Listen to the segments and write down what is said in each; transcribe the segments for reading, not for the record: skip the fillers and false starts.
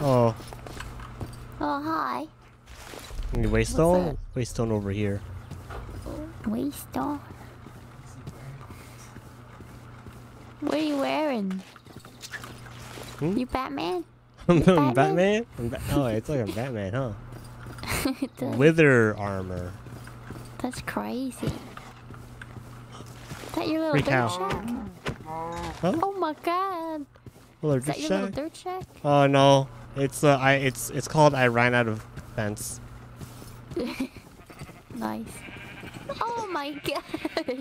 Oh, Oh, hi. Waystone? Waystone over here. Waystone. What are you wearing? Hmm? You Batman? I'm Batman? Batman? Oh, it's like a Batman, huh? It does. Wither armor. That's crazy. Is that your little Freak dirt out. shack? Huh? Oh my god. Little Is that dirt your little shack? dirt shack? Oh no, it's it's called I ran out of fence. Nice. Oh my god.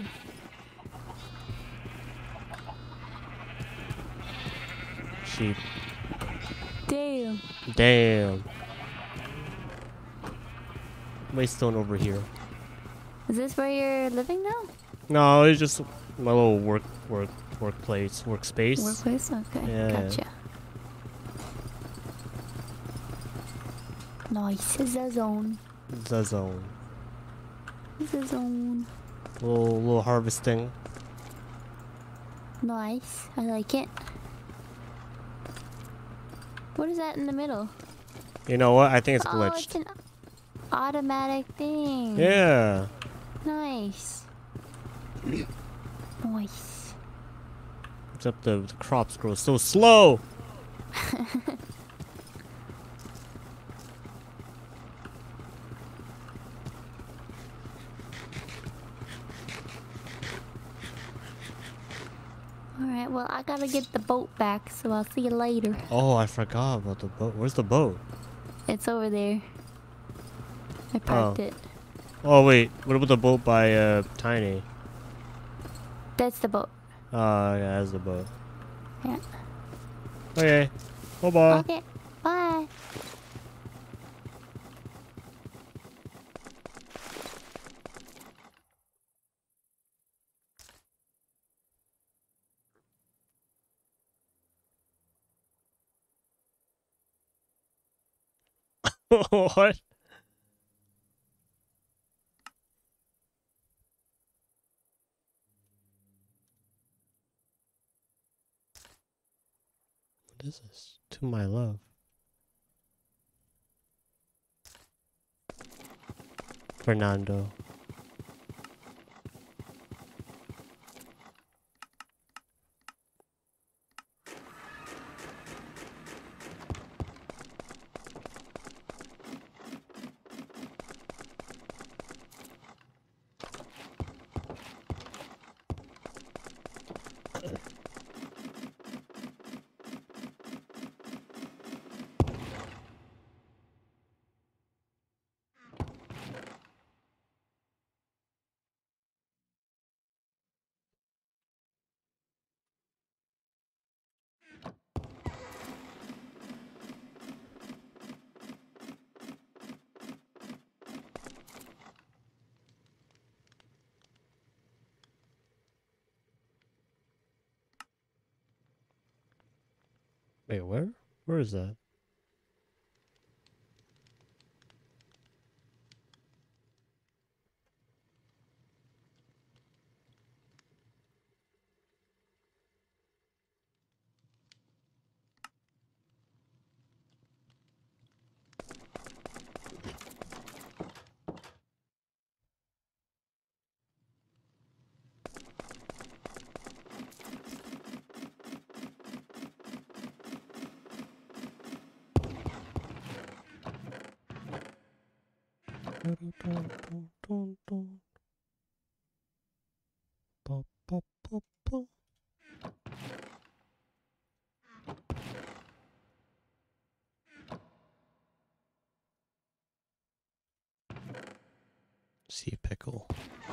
Sheep. Damn. Damn. Waystone over here. Is this where you're living now? No, it's just my little workplace, workspace. Workplace? Okay. Yeah. Gotcha. Nice. Is the zone. The zone. Is the zone. Little harvesting. Nice. I like it. What is that in the middle? You know what? I think it's Oh, glitched. it's an automatic thing. Yeah. Nice. Nice. Except the crops grow so slow. Alright, well, I gotta get the boat back, so I'll see you later. Oh, I forgot about the boat. Where's the boat? It's over there. I parked it. Oh wait, what about the boat by Tiny? That's the boat. Yeah, that's the boat. Yeah. Okay. Bye-bye. Okay, bye. What? What is this? To my love. Fernando. Wait, where? Where is that? Sea pickle.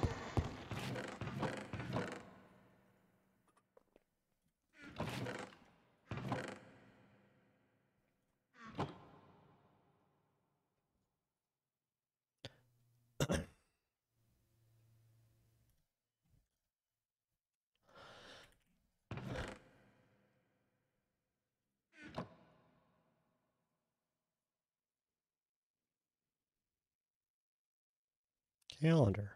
Calendar.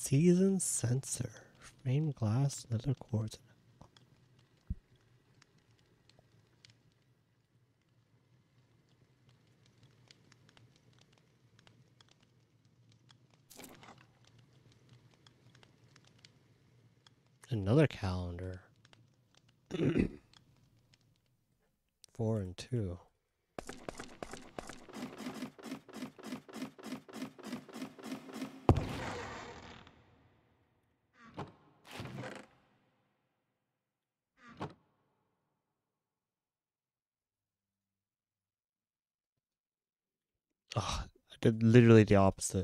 Season sensor. Frame glass, leather quartz. Another calendar. 4 and 2. Oh, I did literally the opposite.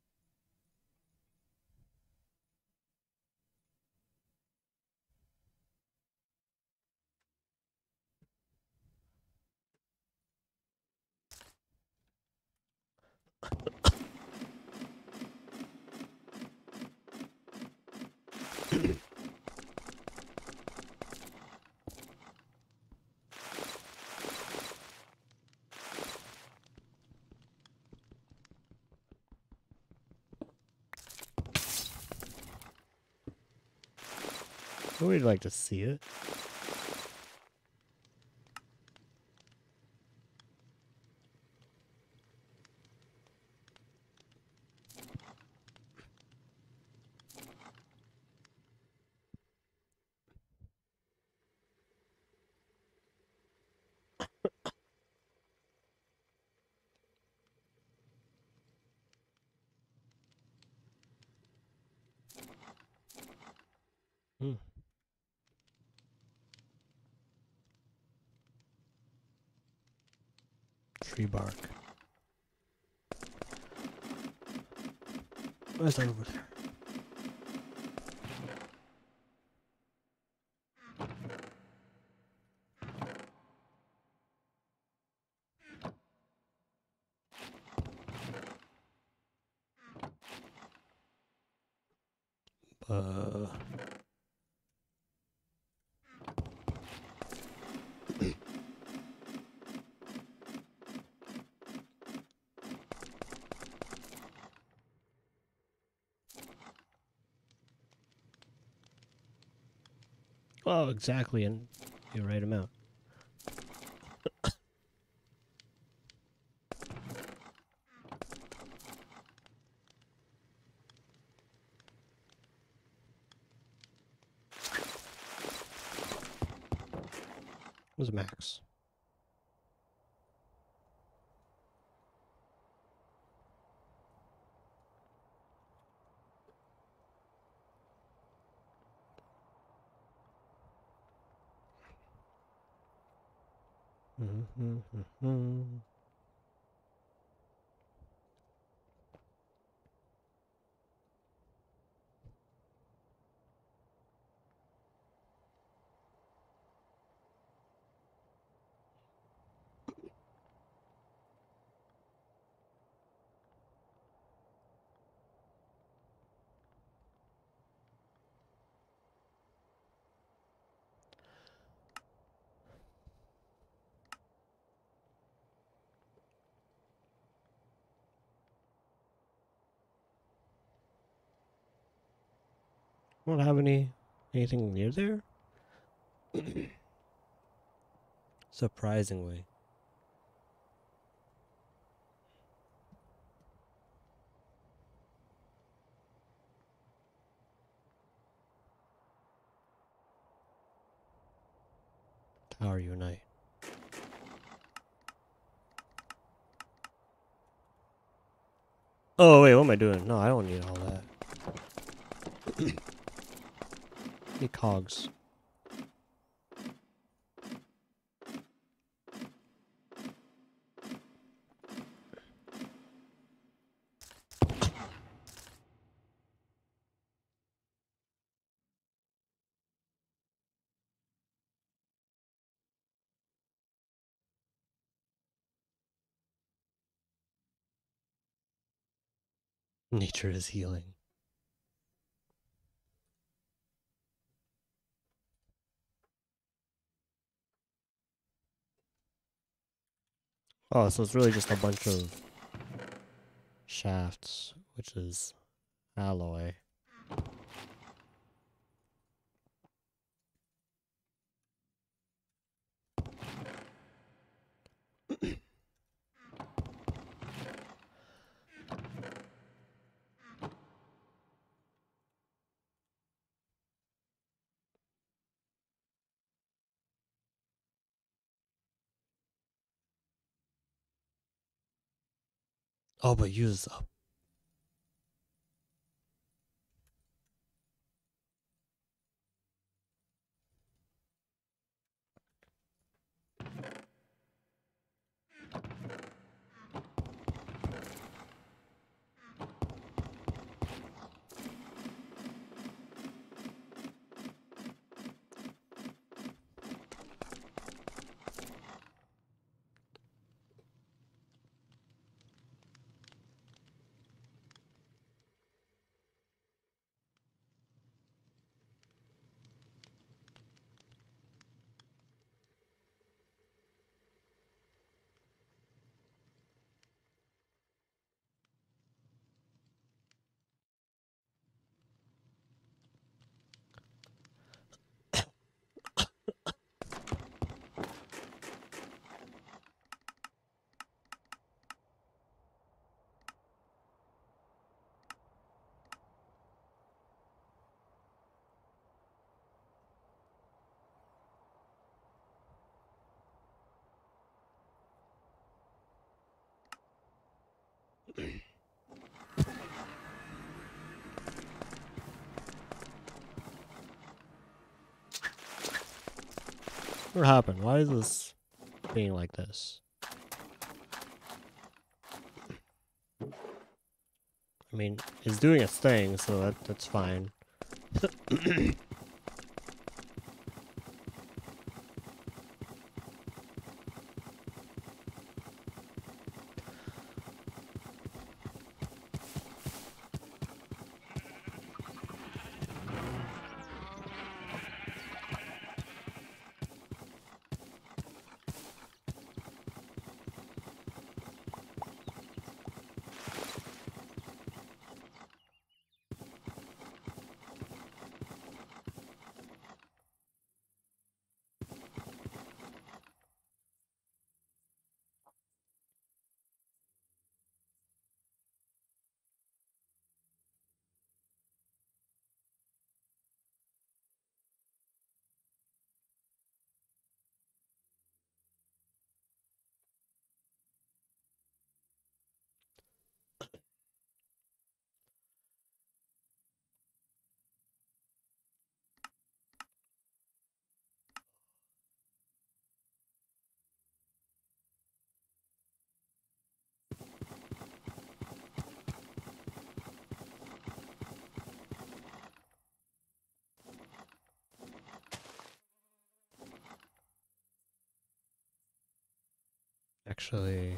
I would like to see it. Hmm. Tree bark. Where's that over there? Uh. Oh, exactly, and the right amount. What's max? Won't have anything near there? Surprisingly. Tower Unite. Oh wait, what am I doing? No, I don't need all that. Need cogs. Nature is healing. Oh, so it's really just a bunch of shafts, which is alloy. Oh, but use up. What happened? Why is this being like this? I mean, it's doing its thing, so that's fine. Actually,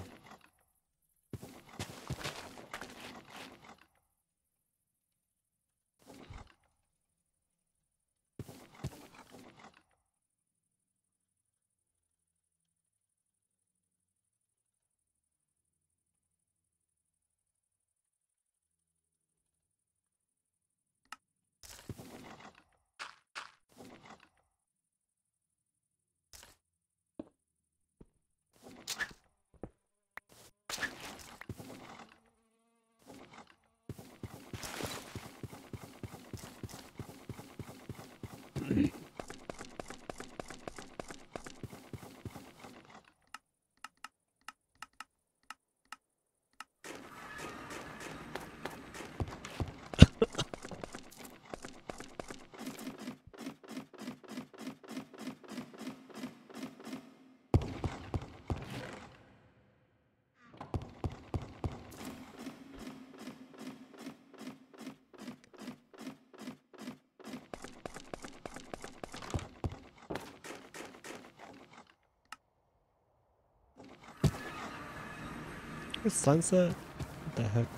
it's sunset? What the heck?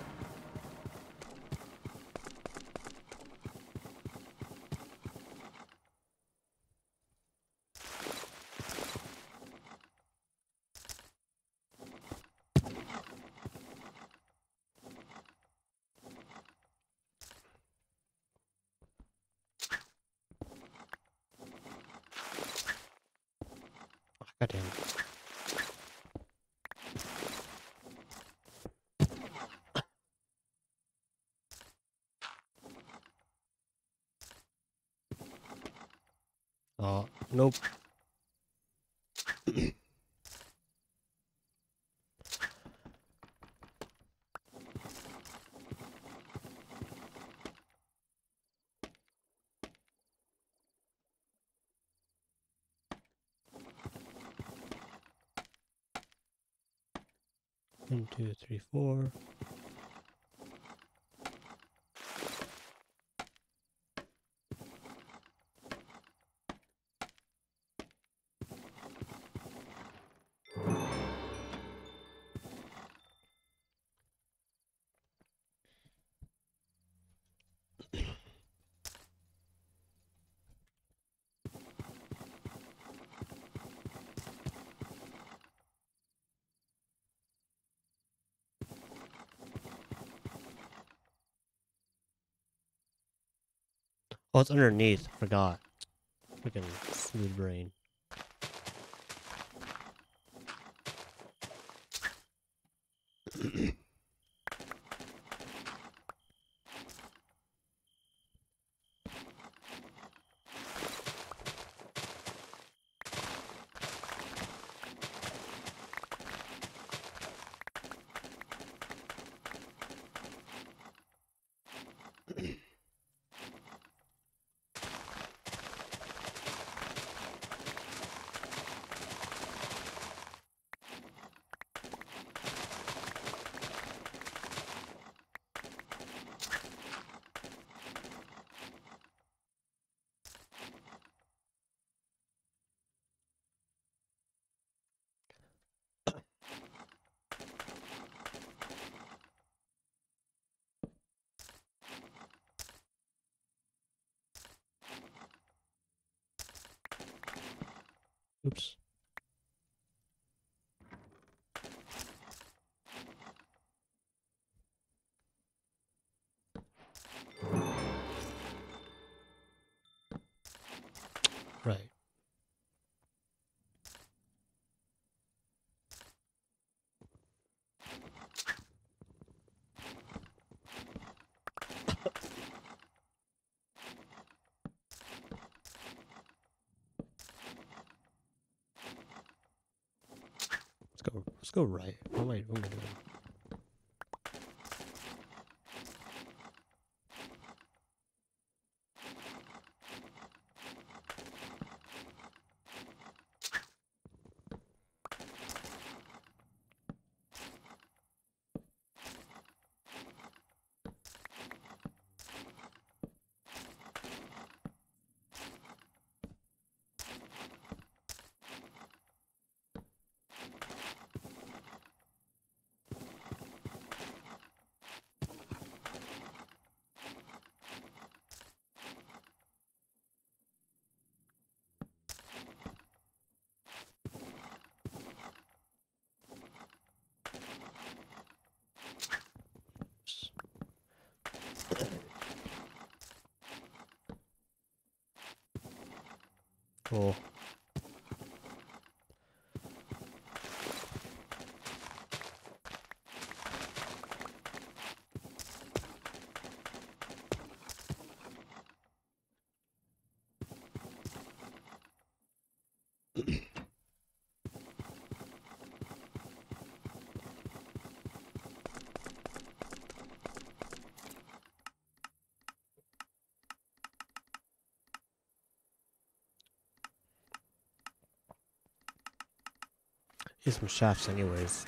Goddamn. Oh, nope. 1, 2, 3, 4. Oh, it's underneath. Forgot. Freaking smooth brain. Oops. Right. Let's go right. What am I doing? Cool. Here's some shafts anyways.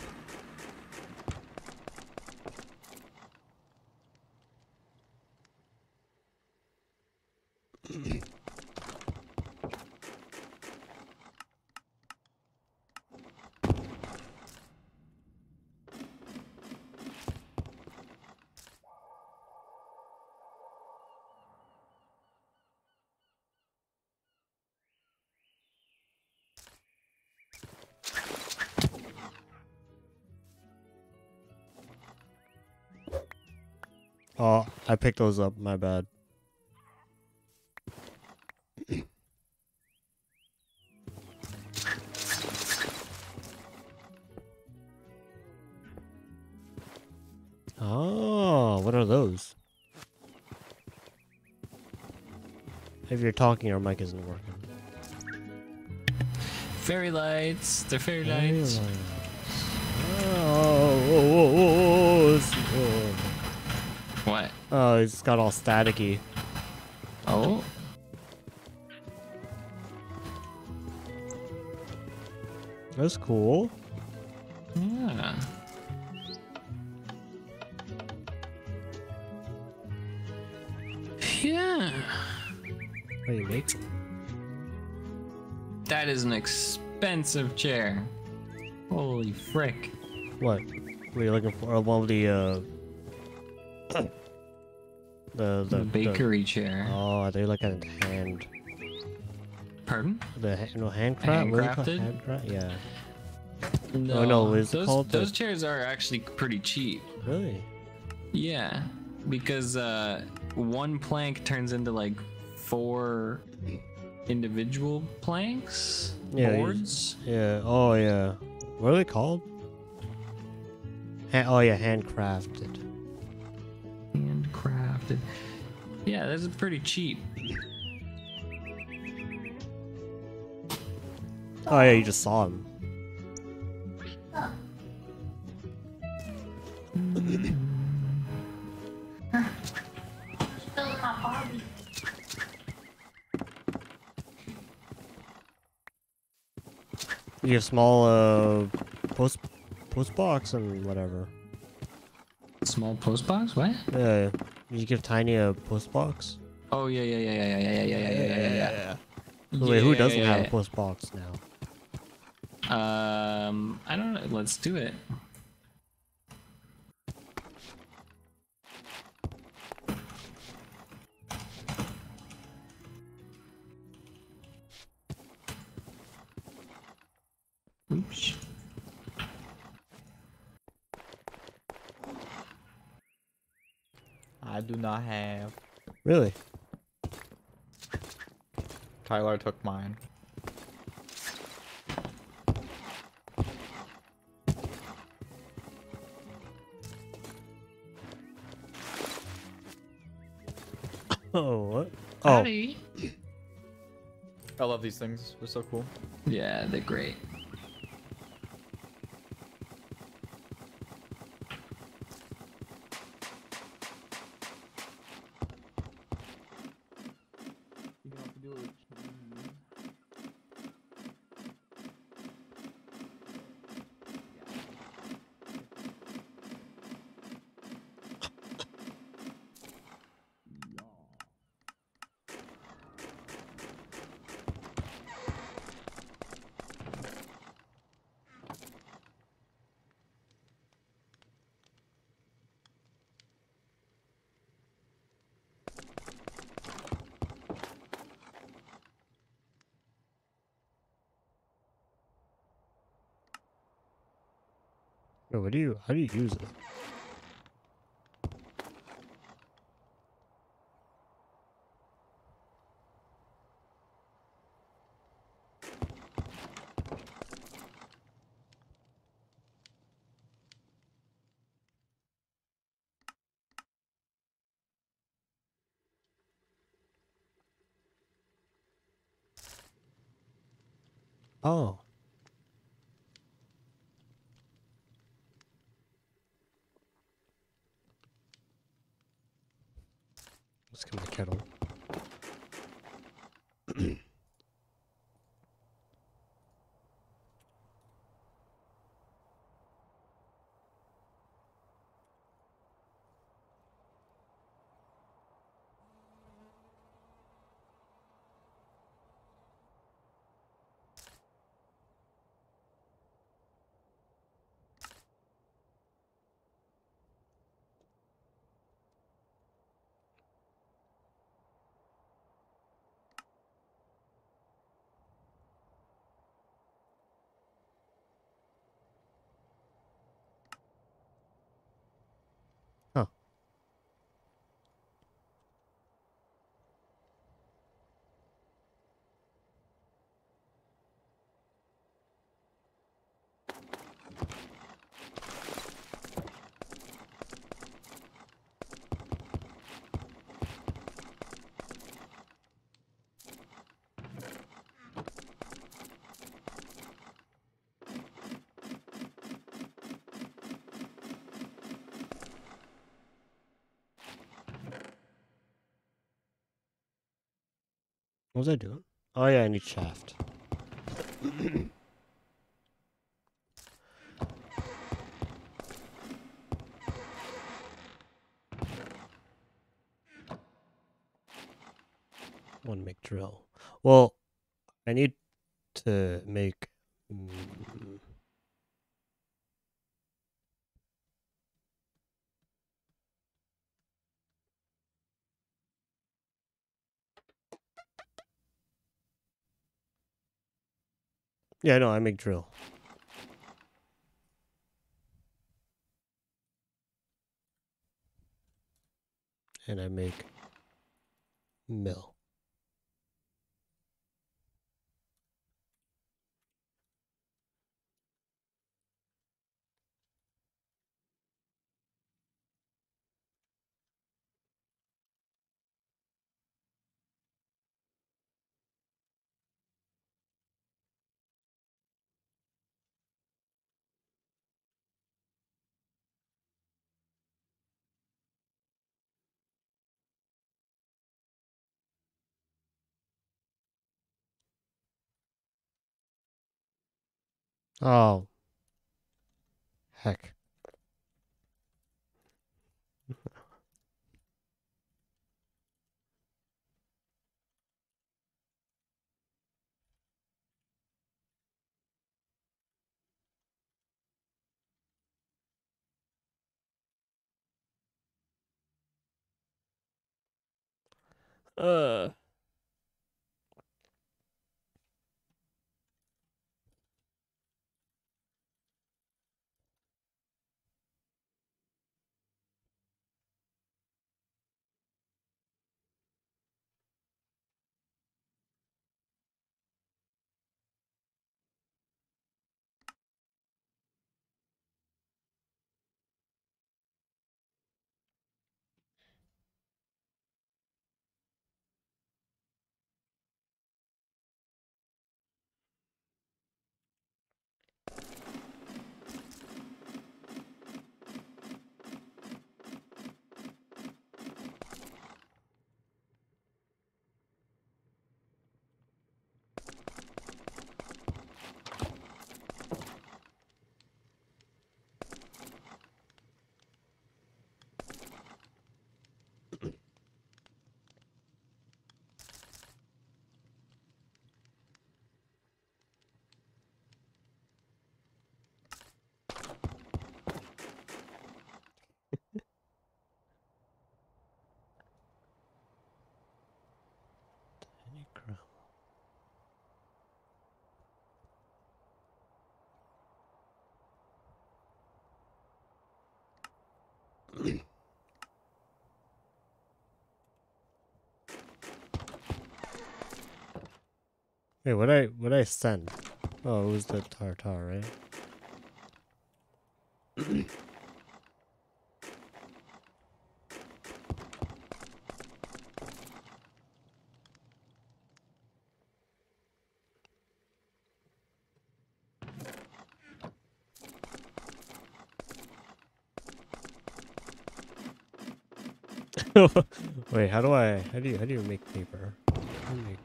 Oh, I picked those up, my bad. Oh, what are those? If you're talking, our mic isn't working. Fairy lights. They're fairy Fairy lights. lights. Oh. What? Oh, it's got all staticky. Oh. That's cool. Yeah. Yeah. What do you make? That is an expensive chair. Holy frick. What? What are you looking for? One of the The bakery chair. Oh, they look at hand. Pardon? Handcraft. What is it called? Handcrafted? Handcraft? Yeah. No, Oh, no, what is it called? Those chairs are actually pretty cheap. Really? Yeah, because one plank turns into like 4 individual planks, Yeah, boards. Yeah. Oh, yeah. What are they called? Oh, yeah, handcrafted. Handcrafted. Yeah, that's pretty cheap. Oh, yeah, you just saw him. You have small post box and whatever. Small post box? What? Yeah, you give Tiny a post box. Oh yeah. Wait, who doesn't have a Yeah. post box now? I don't know. Let's do it. Oops. I do not have. Really? Tyler took mine. Oh, what? Oh, Howdy. I love these things. They're so cool. Yeah, they're great. wait, what do you? How do you use it? Oh. Let's get my kettle. Huh. What was I doing? Oh yeah, I need shaft. want to make drill. Well, I need to make. Yeah, no, I make drill. And I make mill. Oh, heck. Uh. Wait, what I send? Oh, it was the tartar, right? Wait, how do you make paper? How do you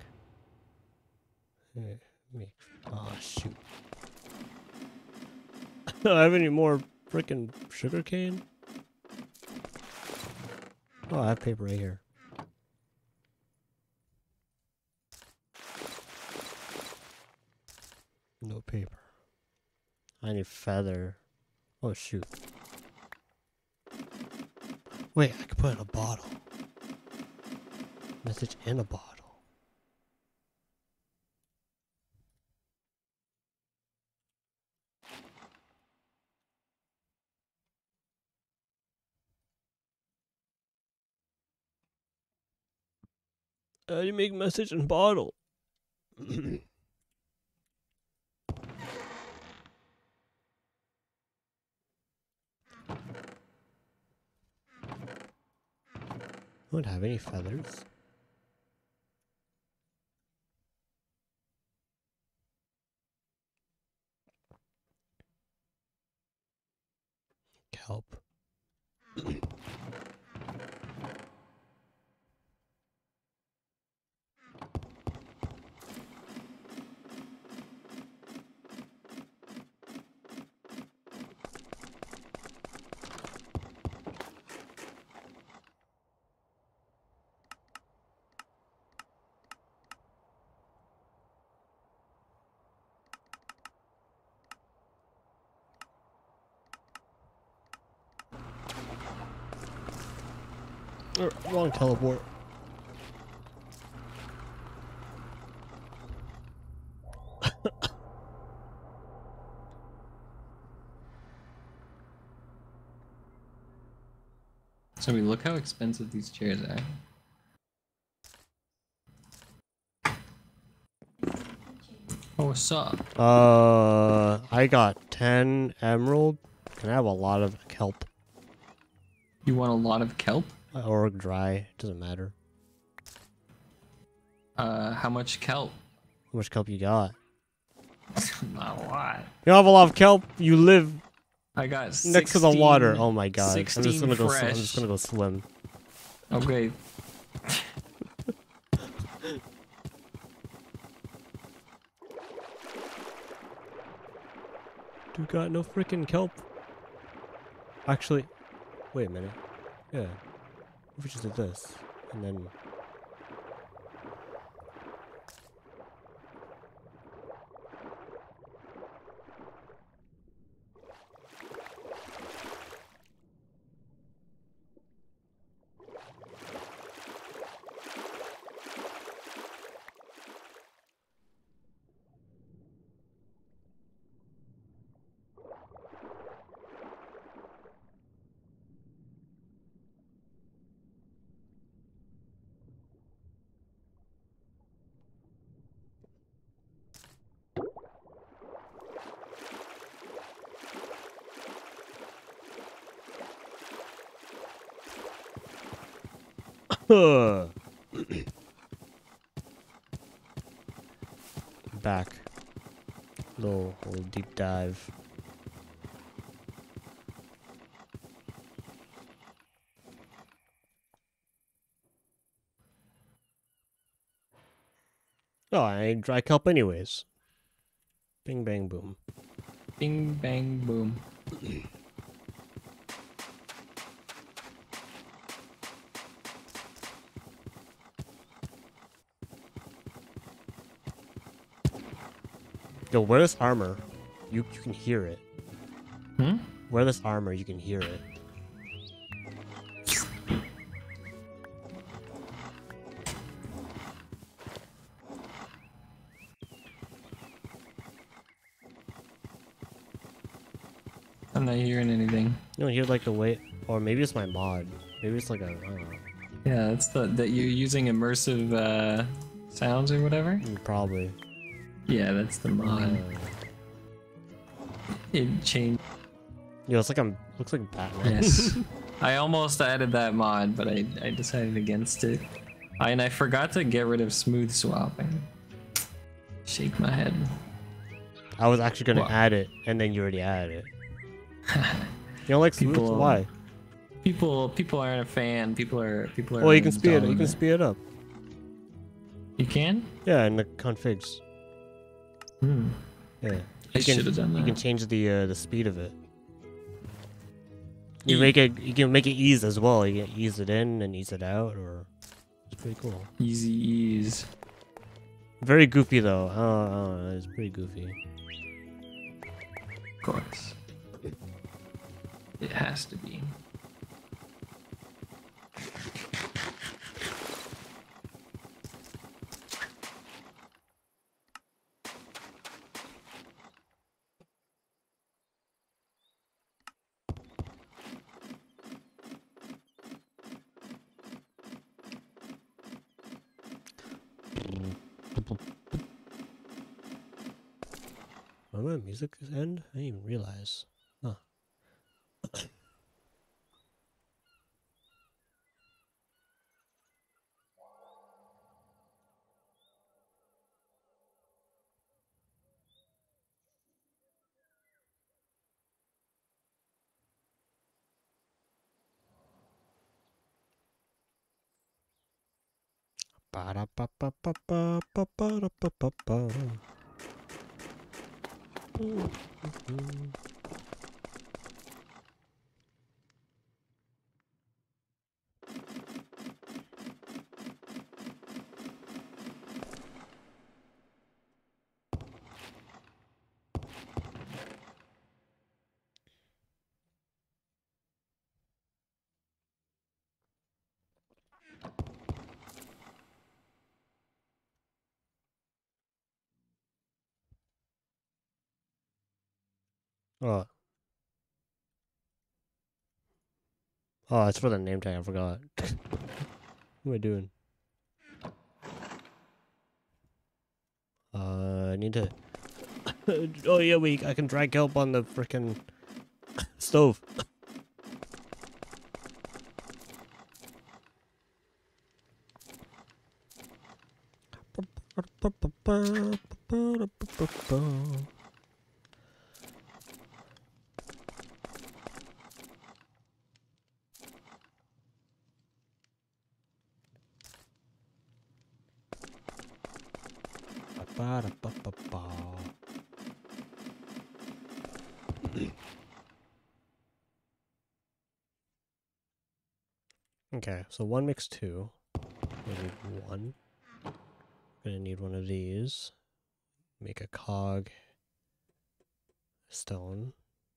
make oh shoot. I don't have any more freaking sugar cane? Oh, I have paper right here. No paper. I need feather. Oh shoot. Wait, I could put it in a bottle. Message in a bottle. How do you make message in bottle? I don't have any feathers. Kelp. Wrong teleport. So we look how expensive these chairs are. Oh, what's up? I got 10 emerald. Can I have a lot of kelp? You want a lot of kelp? Or dry, doesn't matter. How much kelp? How much kelp you got? Not a lot. You don't have a lot of kelp. You live I got 16, next to the water. Oh my god! 16 I'm just gonna go. fresh. I'm just gonna go swim. Okay. Dude got no freaking kelp. Actually, wait a minute. Yeah. If we just did this and then. Back. Little deep dive. Oh, I ain't dry kelp anyways. Bing bang boom. Bing bang boom. Yo, wear this armor. You can hear it. Hmm? Wear this armor, you can hear it. I'm not hearing anything. You don't hear like the way, or maybe it's my mod. Maybe it's like a, I don't know. Yeah, that's that you're using immersive sounds or whatever. Probably. Yeah, that's the mod. It changed. Yo, it's like looks like Batman. Yes. I almost added that mod, but I decided against it. And I forgot to get rid of smooth swapping. Shake my head. I was actually gonna What? add it, and then you already added it. You don't like smooth? People- Why? People aren't a fan. People are. Well, you can speed it. You uninstalling can speed it up. You can? Yeah, in the configs. Hmm. Yeah. I You should have done You can that. change the speed of it. You can make it ease as well. You can ease it in and ease it out, or it's pretty cool. Easy ease. Very goofy though. It's pretty goofy. Of course. It has to be. When my music end? I didn't even realize. Huh. Ba-da-ba-ba-ba-ba-ba-da-ba-ba-ba. Oh. Oh, it's for the name tag. I forgot. What am I doing? I need to. Oh yeah, I can drag kelp on the frickin' stove. Okay, so one makes two. We need one. Gonna need one of these. Make a cog. Stone.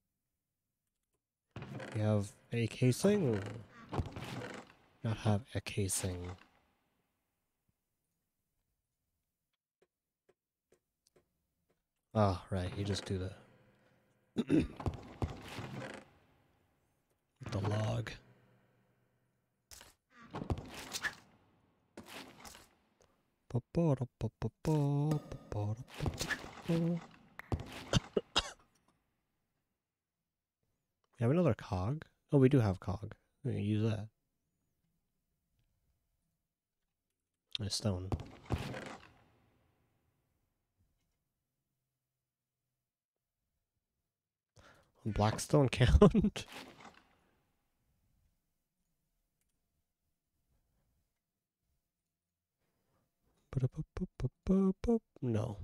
You have a casing? Not have a casing. Ah, right, you just do the the log. We have another cog? Oh, we do have cog. We can use that. A stone. Blackstone count? No.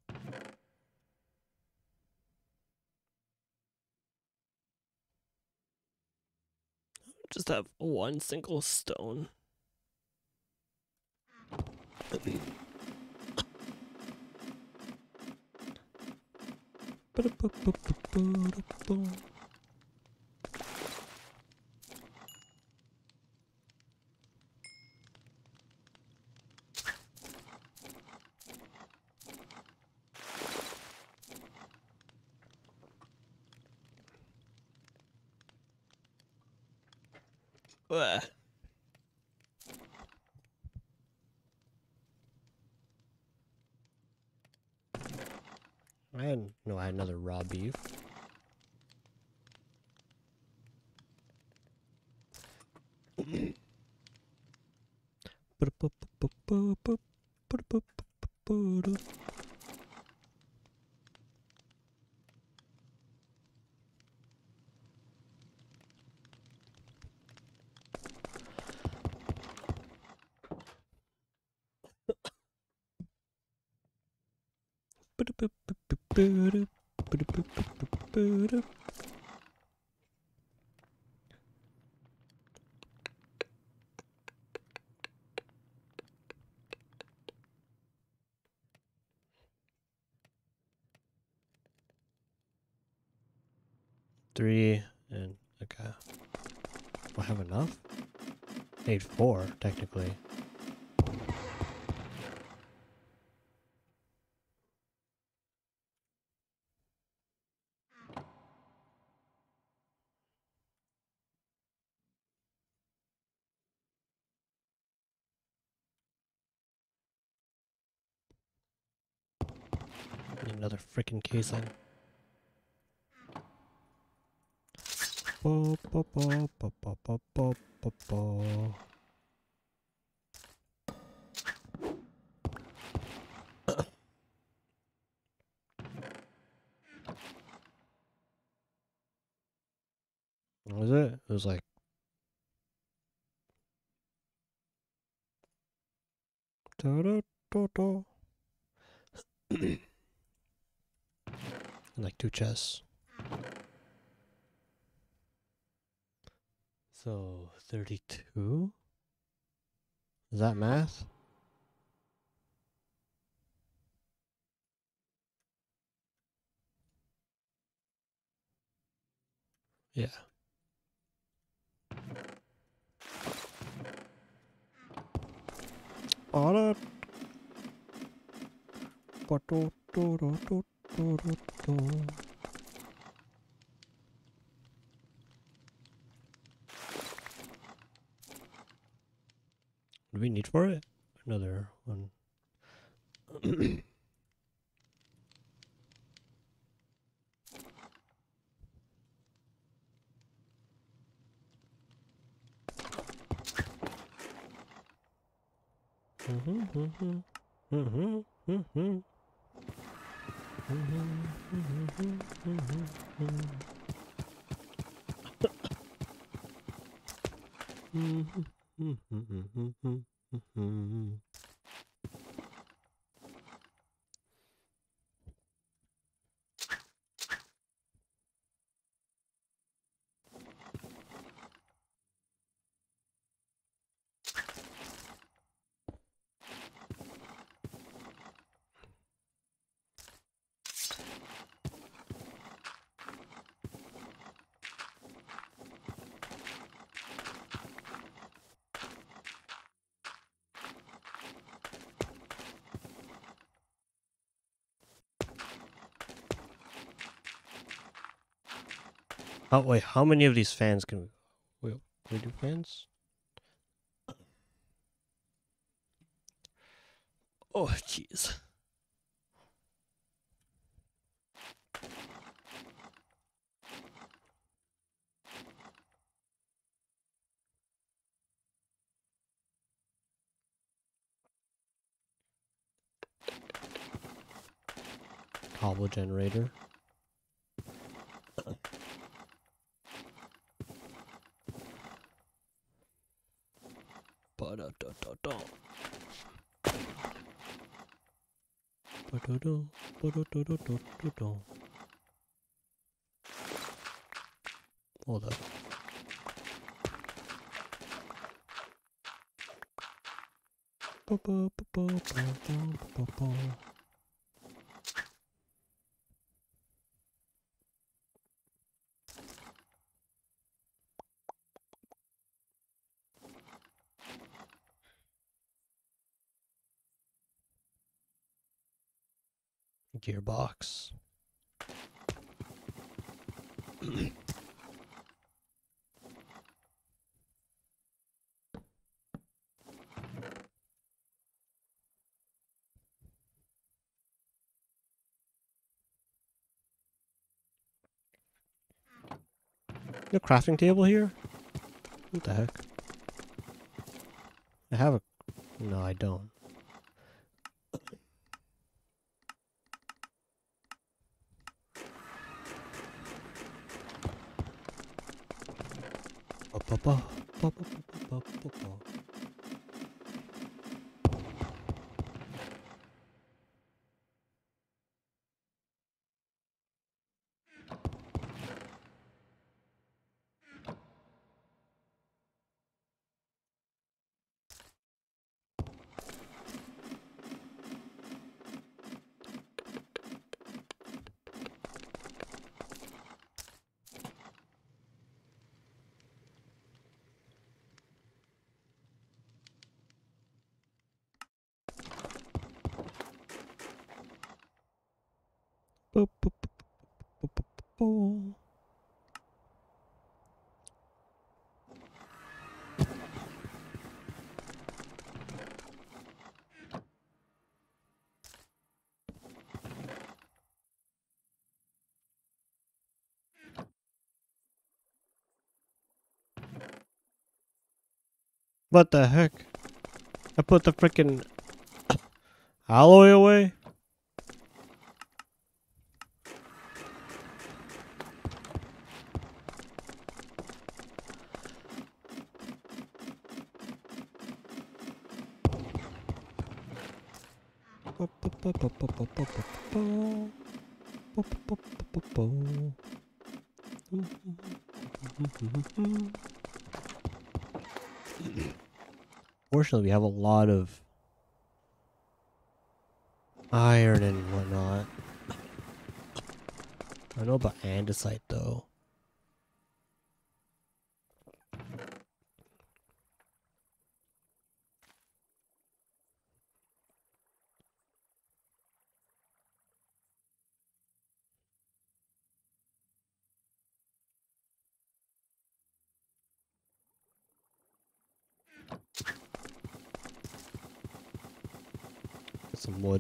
Just have one single stone. Ugh. I had another raw beef. Three and okay. Do I have enough? I need 4, technically. Need another freaking casing. What was it? It was like like 2 chests. So 32? Is that math? Yeah. Alright. do we need for it? Another one. Oh wait, how many of these fans can we do fans? Oh jeez. Cobble generator. Ba-da-da-da-da. Ba-da-da, ba-da-da-da-da-da. Hold up. Ba-ba-ba-ba-ba-ba-ba-ba. Gearbox. The crafting table here? What the heck? I have a... No, I don't. Ba-ba-ba, ba-ba-ba-ba-ba-ba. Ba-ba-ba-ba-ba-ba-ba. What the heck? I put the frickin' alloy away? Fortunately, we have a lot of iron and whatnot. I don't know about andesite though. Get some wood.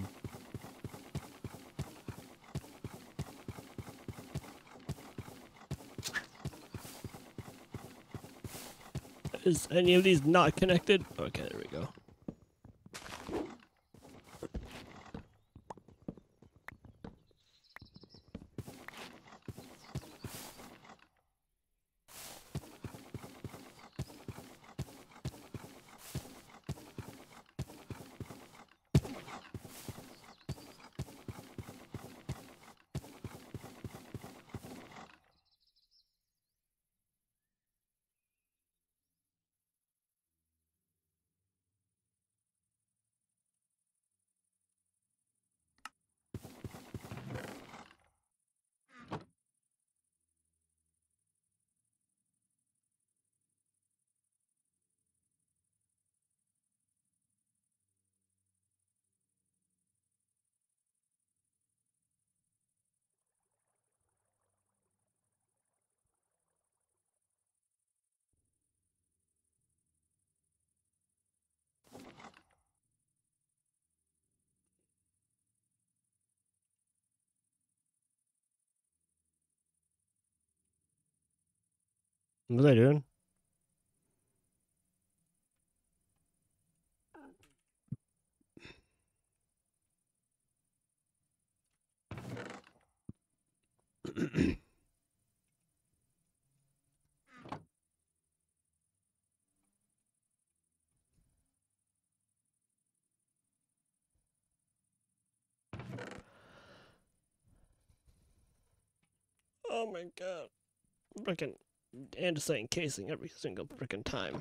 Is any of these not connected? Okay, there we go. What was I doing? Oh my god. Frickin' andesite casing every single frickin' time.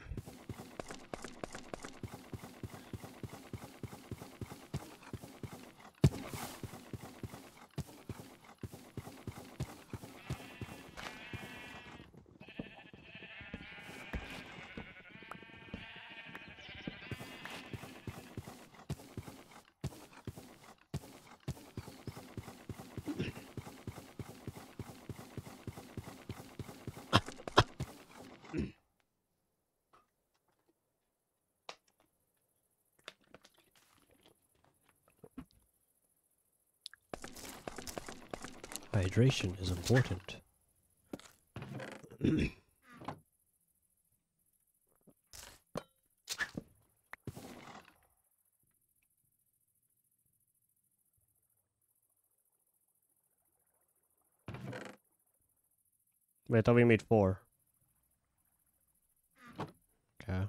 Hydration is important. Wait, I thought we made 4. Okay.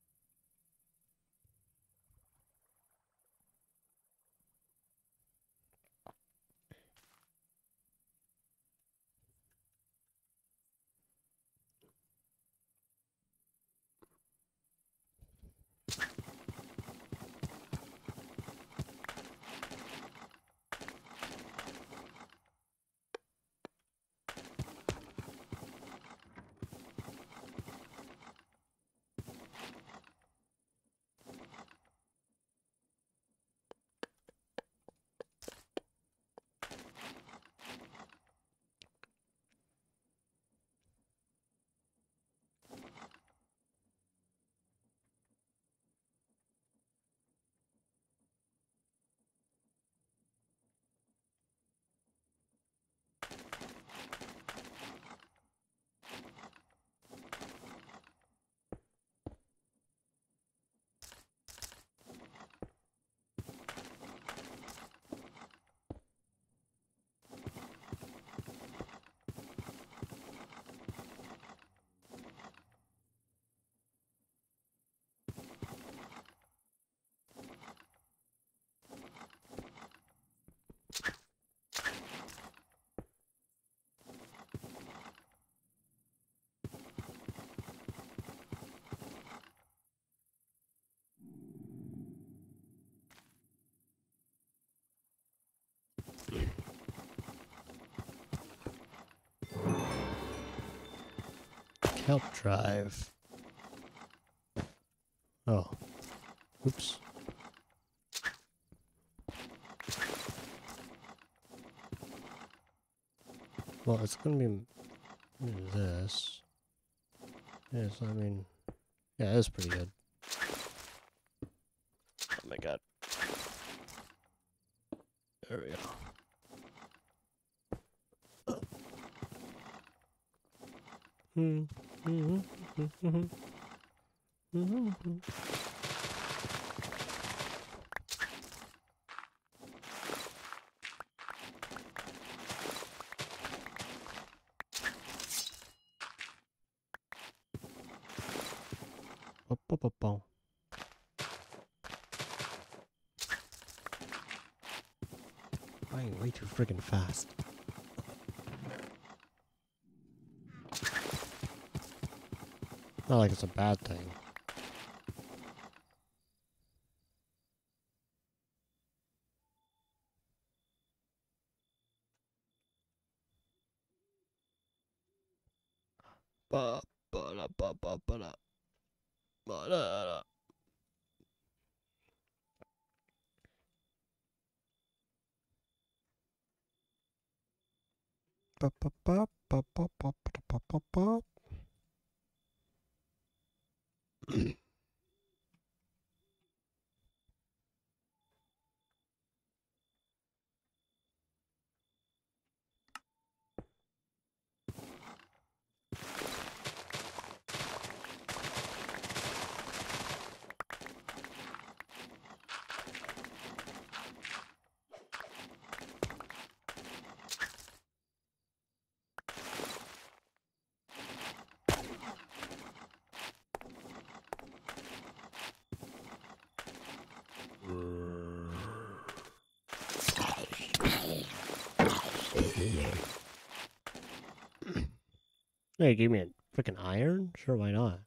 Help drive. Oh. Oops. Well, it's gonna be this. Yes, I mean, yeah, that's pretty good. Oh my god. There we go. Ba-ba-ba-bow. Flying way too friggin' fast. Not like it's a bad thing. Ba-ba-da-ba-ba-ba-da. Ba-da-da. Ba-ba-ba-ba-ba-ba-ba-ba-ba. Hey, give me a freaking iron? Sure, why not?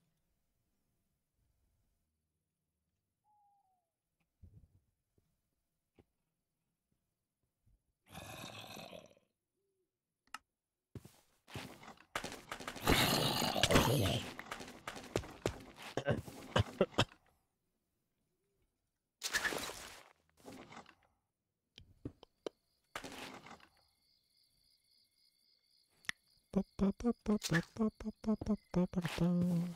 Ba-ba-ba-ba-ba-ba-ba-ba-ba.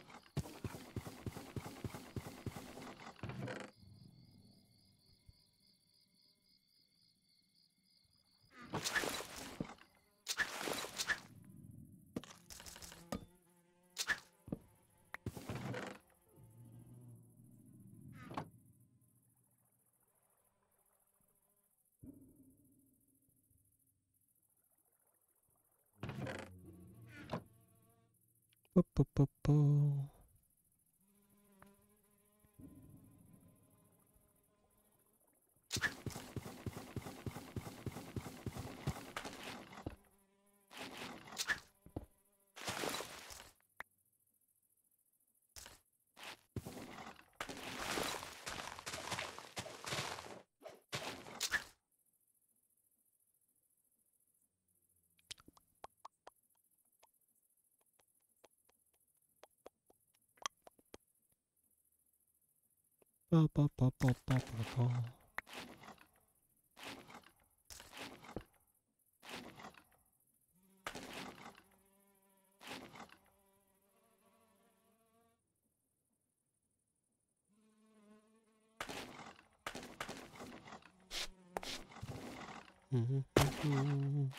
Ba-ba-ba-ba. Ba-ba-ba-ba-ba-ba-ba. Mhm.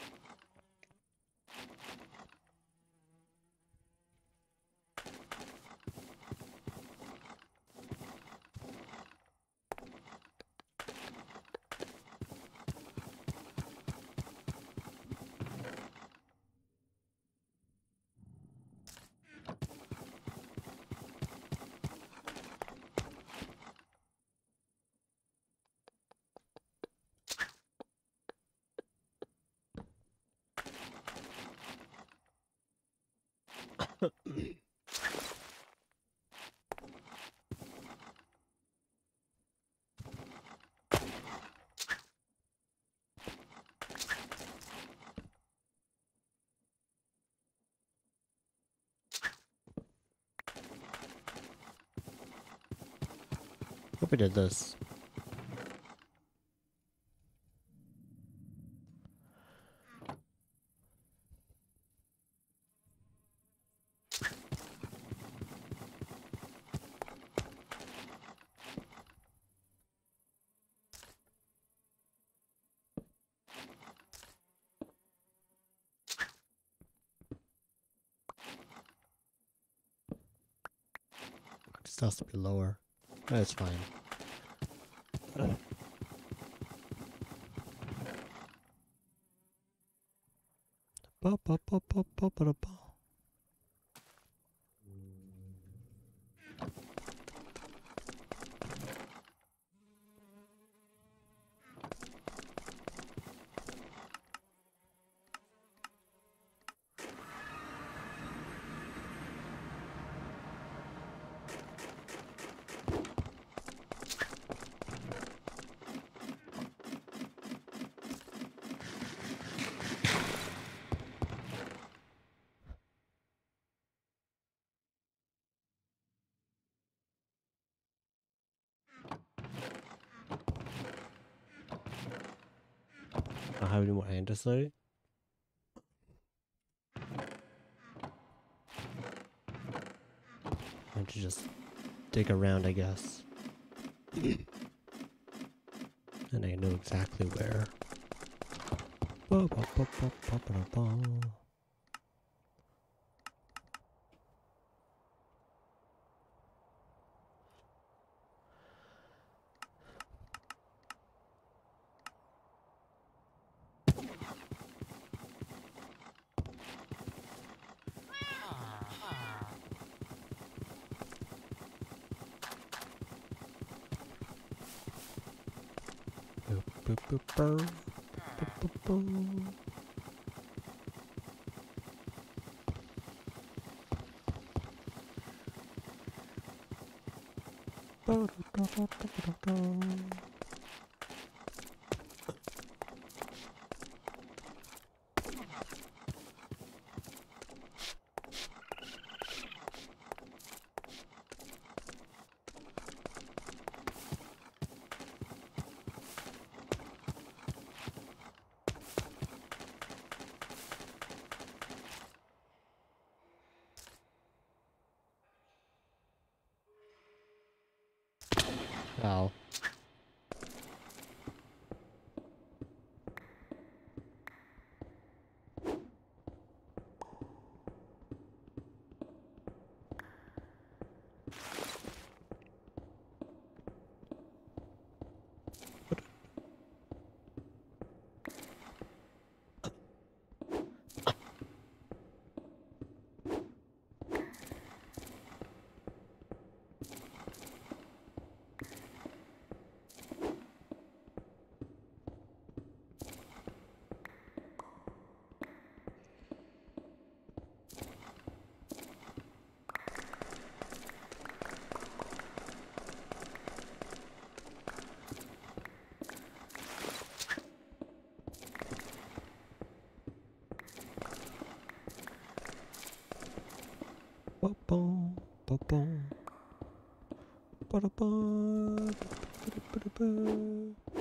Hope we did this. Still has to be lower. That's fine. Ba, ba, ba, ba, ba, ba, ba. I don't have any more andesite. I have to just dig around, I guess. And I know exactly where. Ba, ba, ba, ba, ba, ba, ba. Boop, boop, boop, burr. Boop, boop, boop. Ba, da, da, da, da, da, da. Ow. Ba, ba, ba, ba. Ba, da, ba, ba, da, ba, da, ba.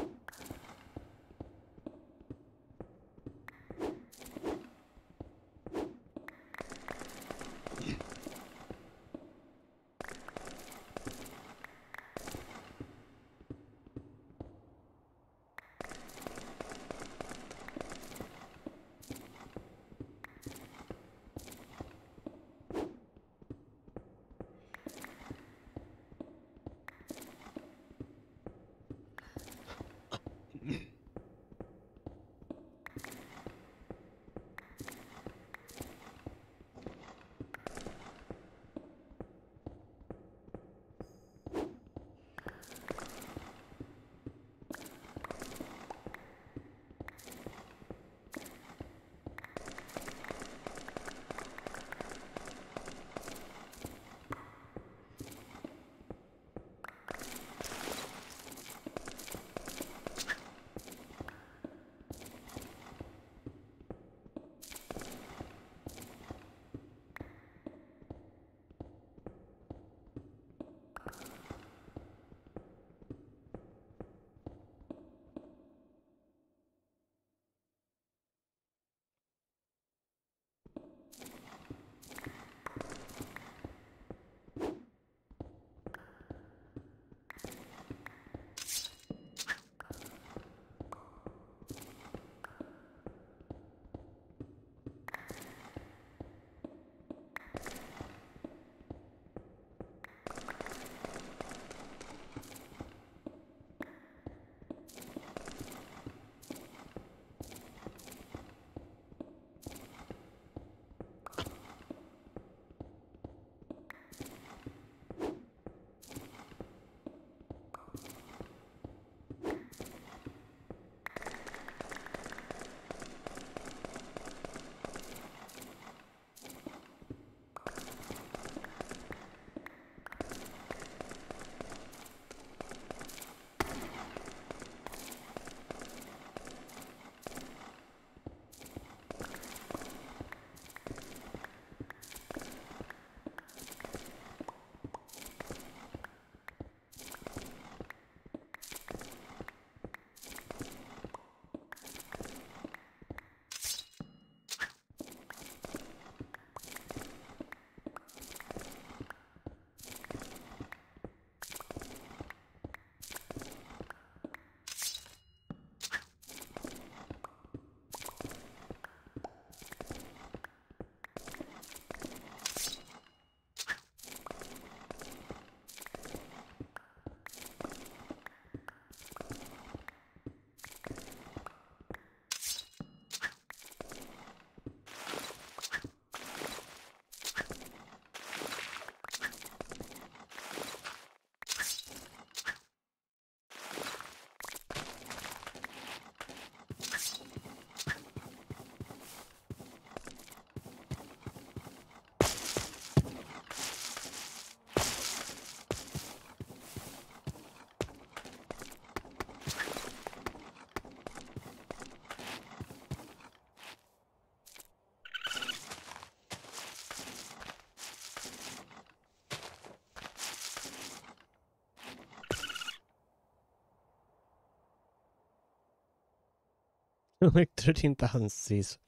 Like 13,000 Cs.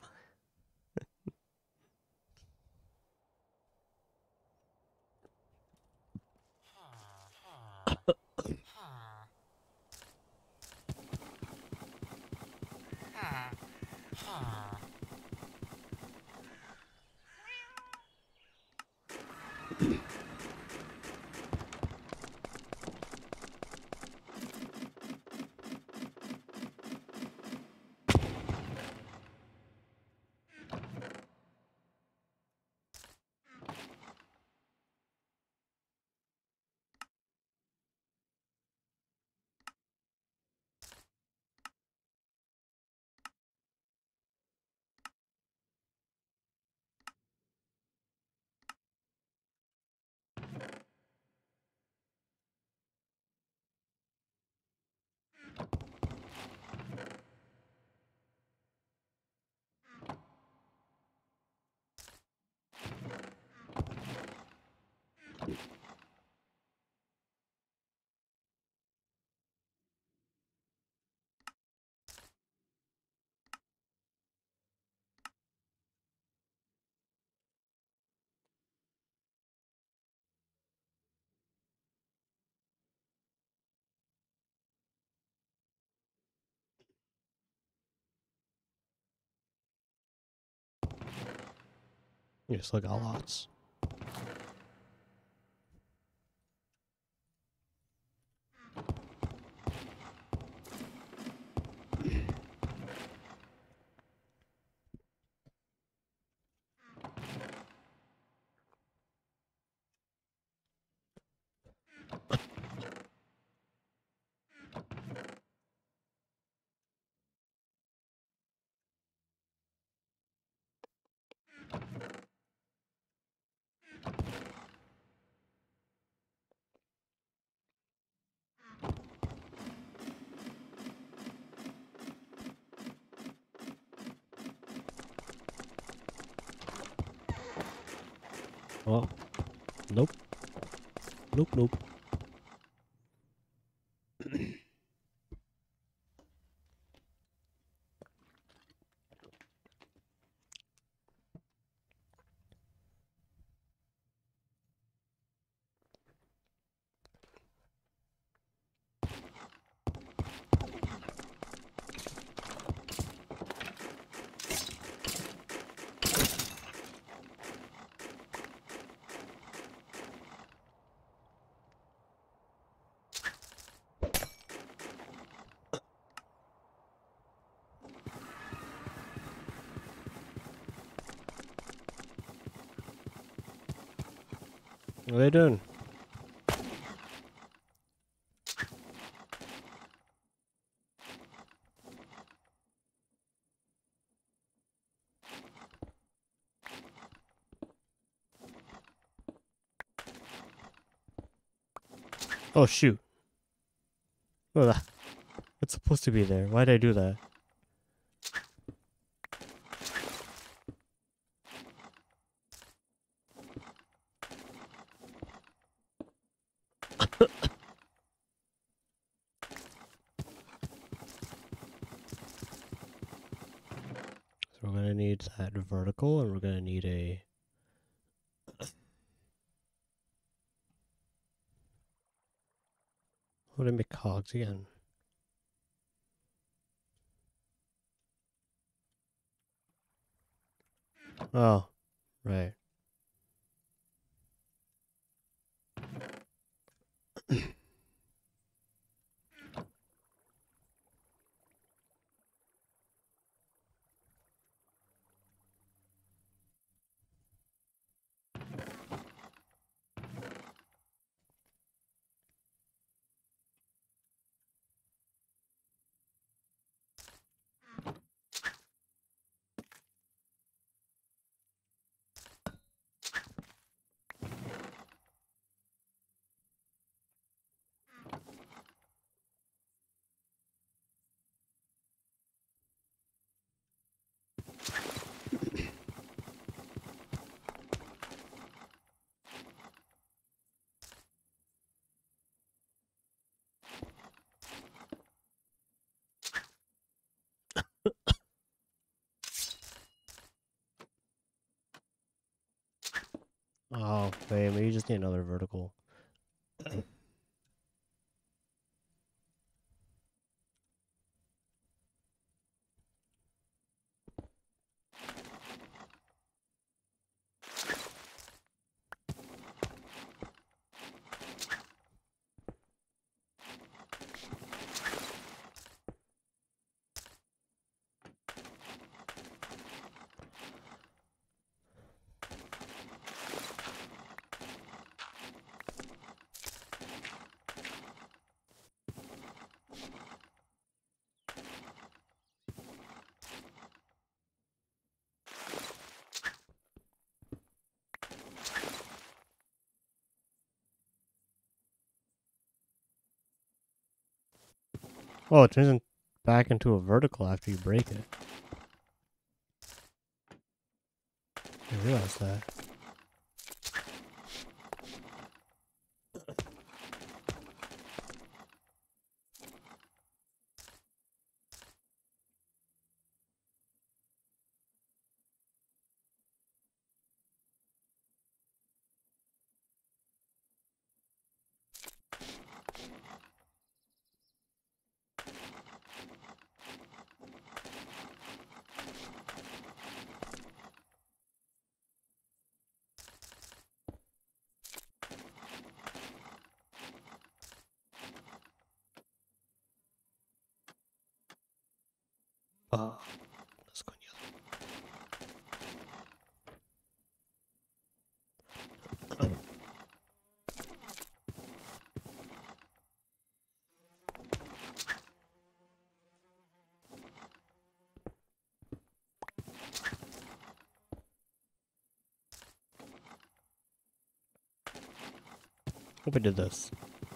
You still got lots. Well, nope. Nope, nope. What are they doing? Oh, shoot. Oh, it's supposed to be there. Why'd I do that? So we're gonna need that vertical, and we're gonna need a... How do I make cogs again? Oh, right. Oh, wait, maybe you just need another vertical. Oh, it turns back into a vertical after you break it. I realized that. Let's go yellow. Hope I did this.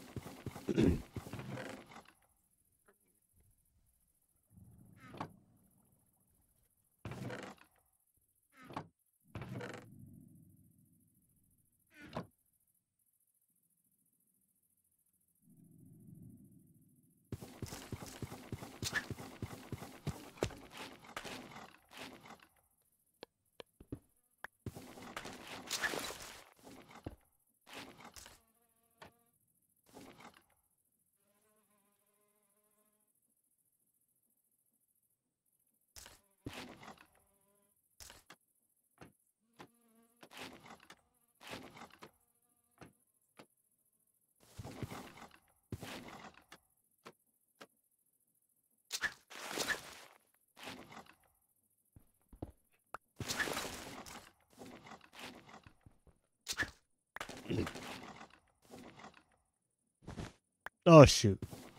Oh, shoot.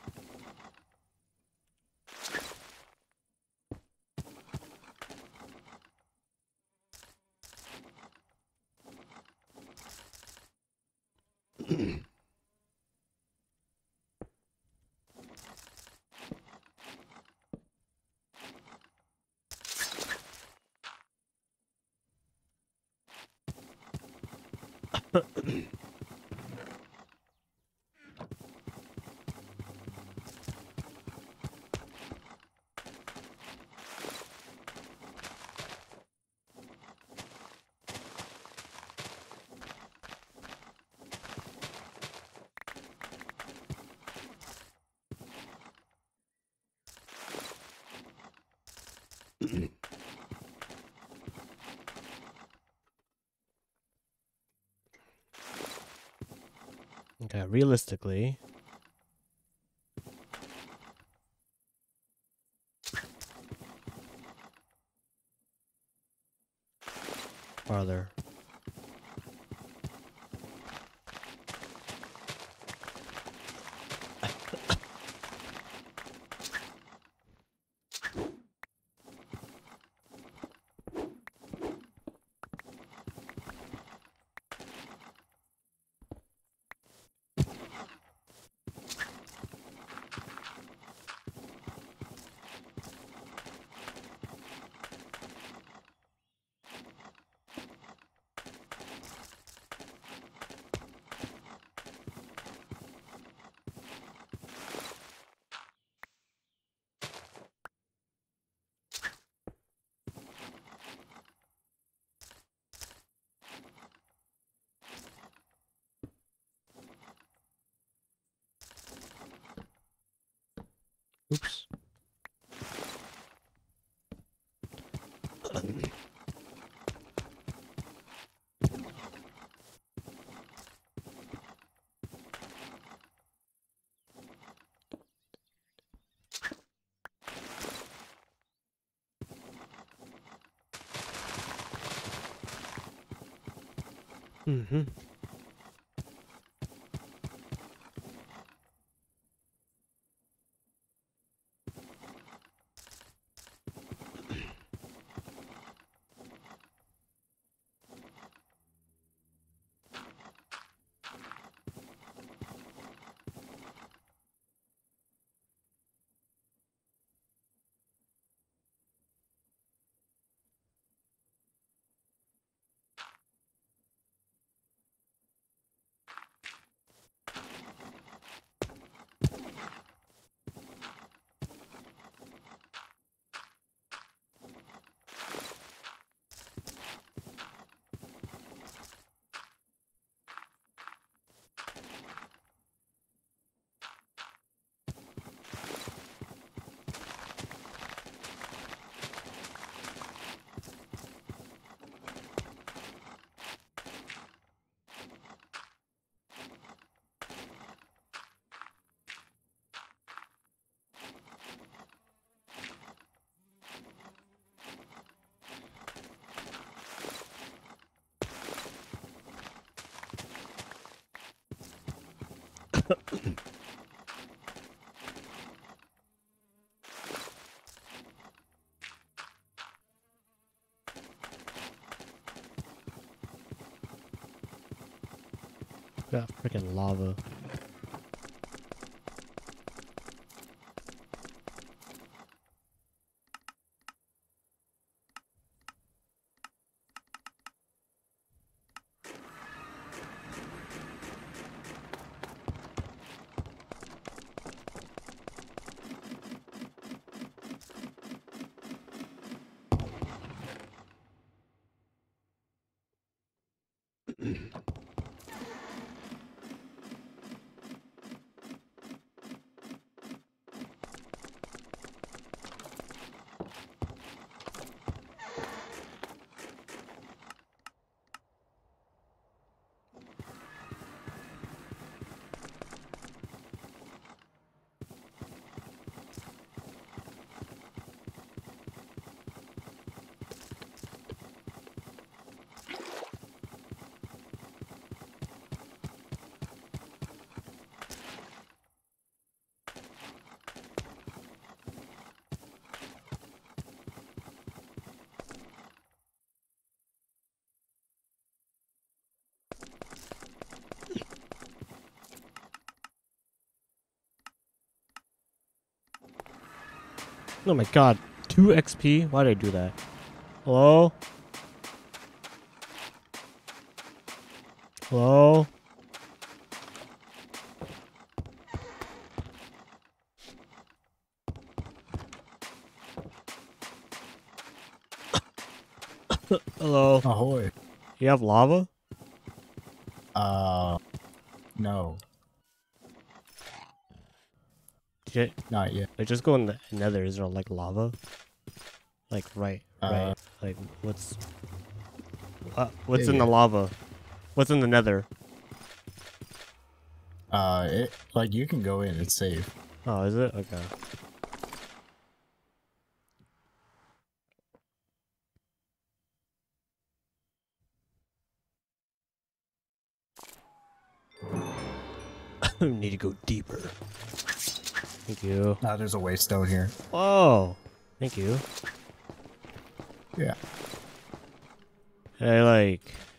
Okay, realistically. Farther. Mm-hmm. Got freaking lava. Oh my god, 2 XP? Why did I do that? Hello? Hello? Hello? Ahoy. You have lava? No, Did not yet. I just go in the nether? Is there like lava? Like right. Like what's in the Yeah. lava? What's in the nether? Like you can go in, it's safe. Oh, is it? Okay. Need to go deeper. Thank you. There's a waystone here. Whoa. Thank you. Yeah. Hey, like,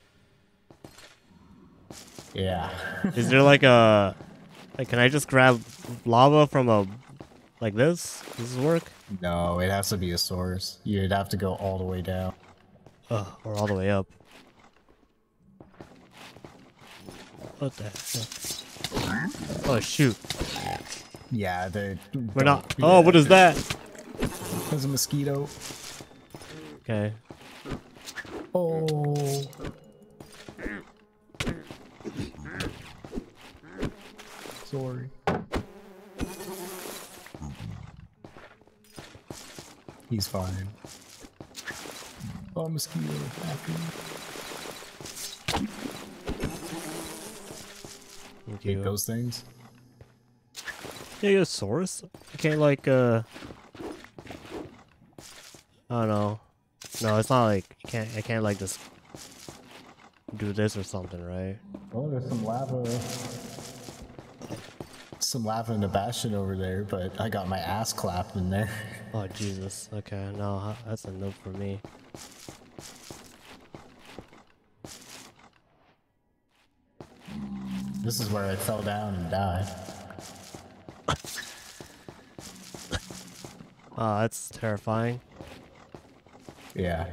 Yeah. is there like a, like, can I just grab lava from a, like this? Does this work? No, it has to be a source. You'd have to go all the way down. Or all the way up. What the heck? Oh, shoot. Yeah, We're not. Oh, what is that? There's a mosquito. Okay. Oh. Sorry. He's fine. Oh, mosquito. After you. Thank Take you. those things. Yeah, you got a source? You can't like I don't know. No, it's not like I can't like just do this or something, right? Oh, there's some lava. Some lava in the bastion over there, but I got my ass clapped in there. Oh Jesus. Okay, no, that's a no for me. This is where I fell down and died. Oh, that's terrifying. Yeah.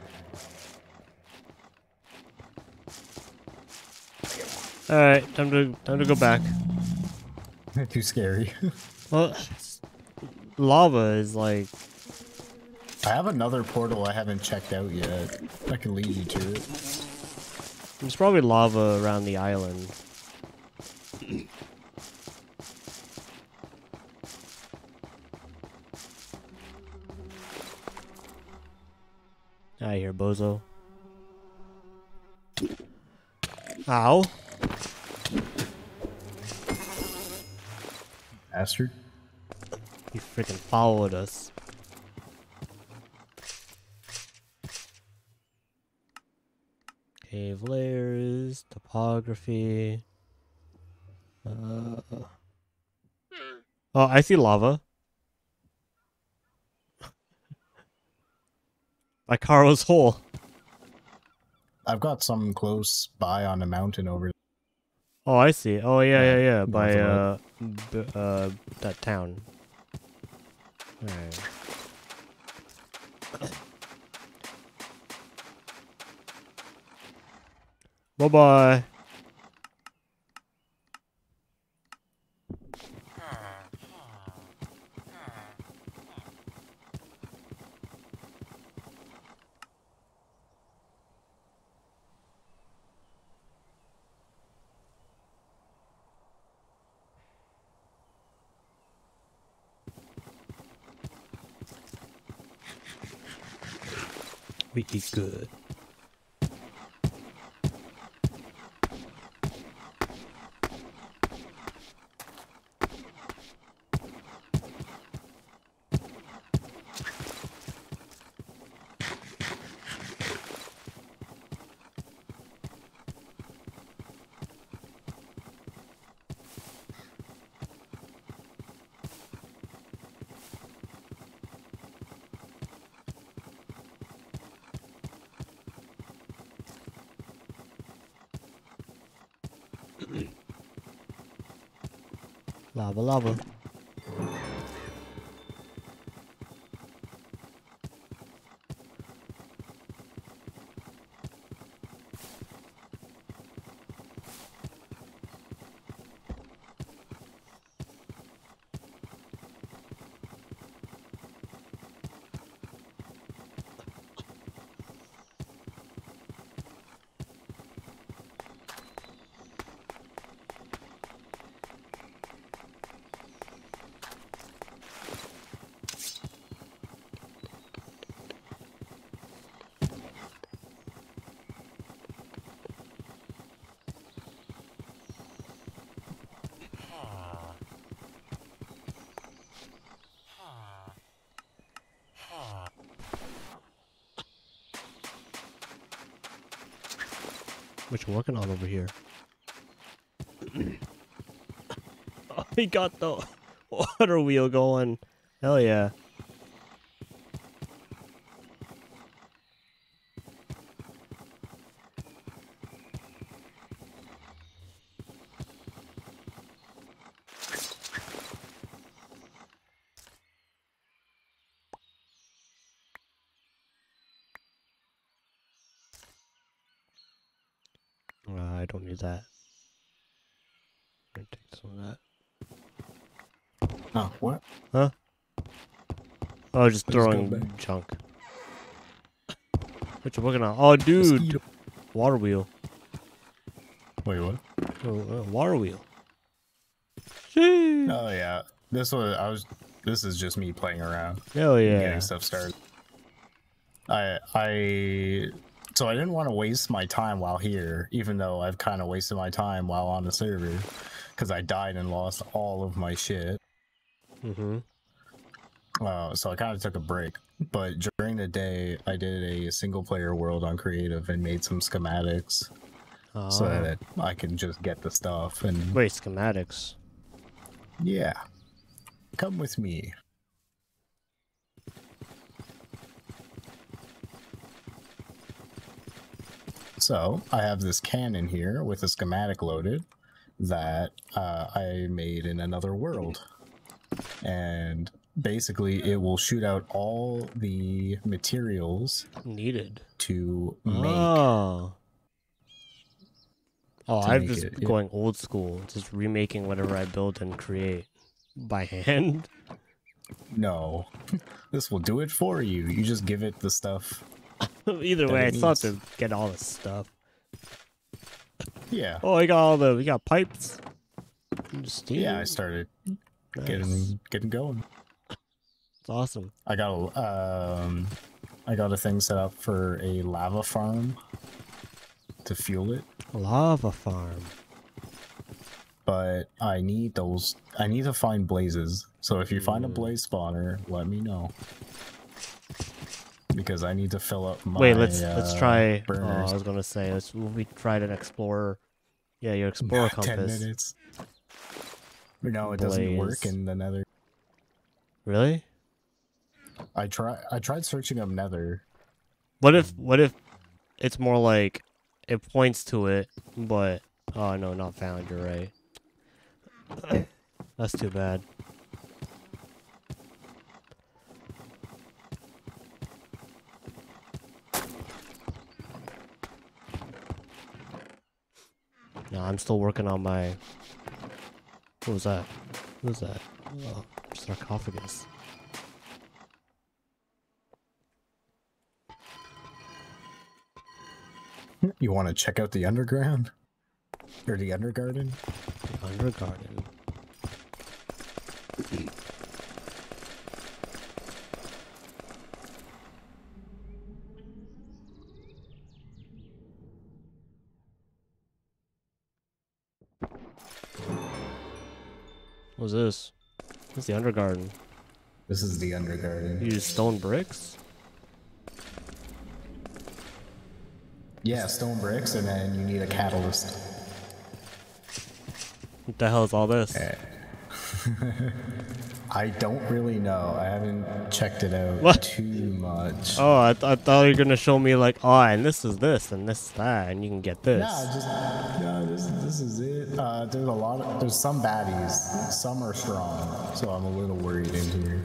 All right, time to go back. Too scary. Well, lava is like. I have another portal I haven't checked out yet. I can lead you to it. There's probably lava around the island. I hear bozo. Ow. Bastard. You freaking followed us. Cave layers, topography. Oh, I see lava. By Caro's hole. I've got some close by on the mountain over. Oh, I see. Oh, yeah. north By of that town. Alright. Bye bye. We eat good. Lava, lava. What you working on over here? Oh, he got the water wheel going. Hell yeah. I don't need that. I'm gonna take some of that. Oh, what? Huh? Oh, just Please go throwing back. junk. What you working on? Oh, dude. Mosquito. Water wheel. Wait, what? Oh, water wheel. Sheesh. Oh yeah. This is just me playing around. Hell and yeah. Getting stuff started. So I didn't want to waste my time while here, even though I've kind of wasted my time while on the server, because I died and lost all of my shit. Mm-hmm. So I kind of took a break. But during the day, I did a single player world on creative and made some schematics so that I can just get the stuff. And Wait, schematics. yeah, come with me. So I have this cannon here with a schematic loaded that I made in another world. And basically it will shoot out all the materials Needed. to make. Oh, I'm make just it, yeah. going old school, just remaking whatever I build and create by hand. No, this will do it for you. You just give it the stuff. Either That way, I it still have needs. to get all the stuff. Yeah. Oh, we got pipes. Steam. Yeah, I started Nice. getting going. It's awesome. I got a thing set up for a lava farm to fuel it. Lava farm. But I need to find blazes. So if you find a blaze spawner, let me know. Because I need to fill up my Wait, let's try. Oh, burners. I was gonna say we tried an explorer. Yeah, your explorer 10 compass. minutes. No, it doesn't work Blaze. in the nether. Really? I tried searching up nether. What if it's more like it points to it, but oh no, not found. You're right. That's too bad. No, I'm still working on my. What was that? What was that? Oh, sarcophagus. You want to check out the underground? Or the undergarden? Undergarden. What's this? What's the undergarden? This is the undergarden. You use stone bricks? Yeah, stone bricks, and then you need a catalyst. What the hell is all this? I don't really know. I haven't checked it out What? too much. Oh, I thought you were gonna show me like, oh, and this is this, and this is that, and you can get this. This is it. There's some baddies. Some are strong, so I'm a little worried in here.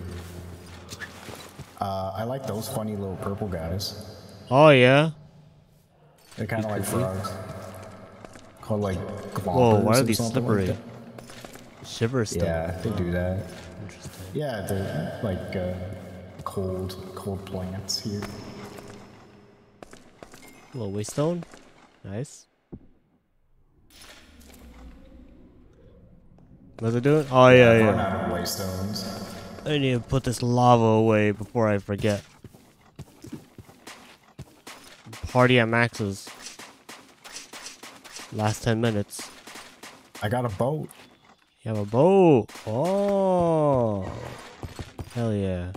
I like those funny little purple guys. Oh yeah. They're kind of like frogs. Called like glompers. Whoa, why are or these something slippery? Like Shiver stone. yeah, they do that. Interesting. Yeah, they're like cold plants here. Little waystone. Nice. What's it doing? Oh yeah, Run yeah. out of waystones. I need to put this lava away before I forget. Party at Max's. Last 10 minutes. I got a boat. You have a boat. Oh. Hell yeah.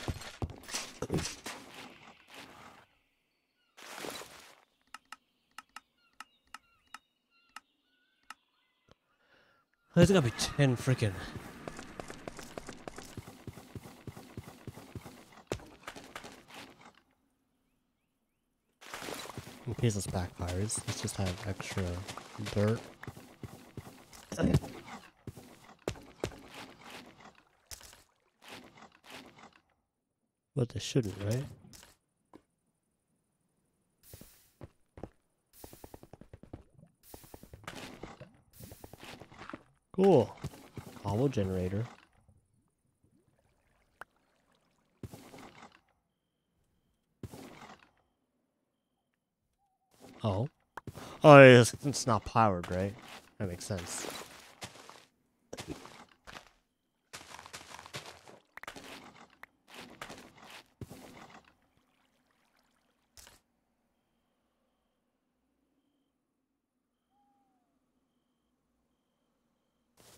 There's gotta be 10 freaking. In case this backfires, let's just have extra dirt. But they shouldn't, right? Cool. Cobble generator. Oh. Oh, it's not powered, right? That makes sense.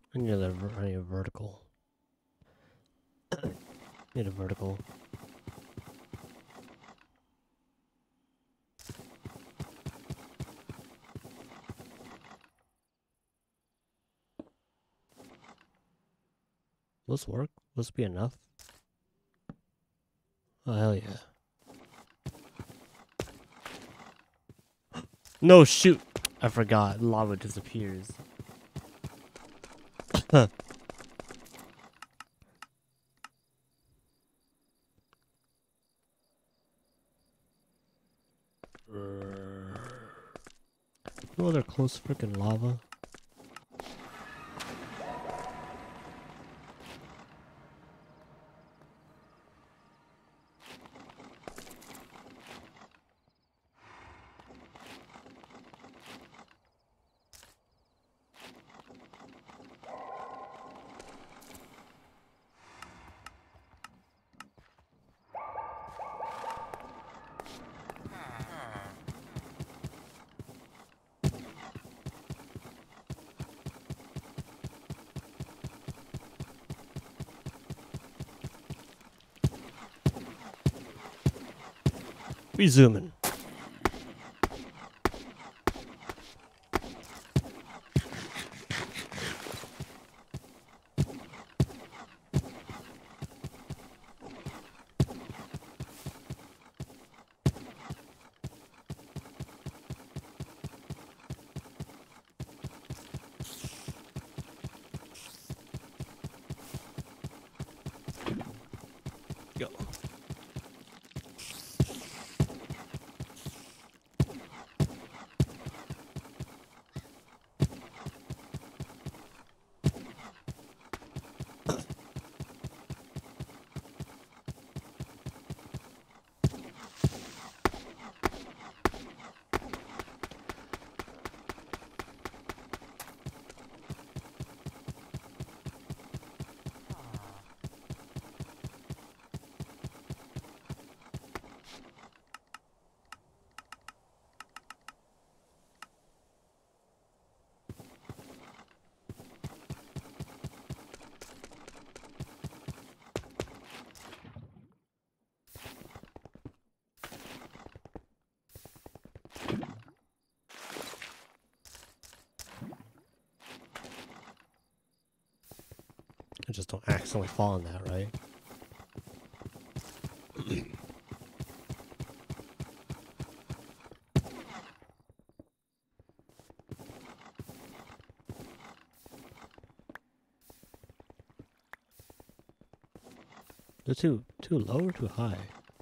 I need I need a vertical. Need a vertical. Will this work? Will this be enough? Oh, hell yeah. No, shoot! I forgot. Lava disappears. No other close freaking lava. We zooming. Go. I just don't accidentally fall in that, right? They're too low or too high?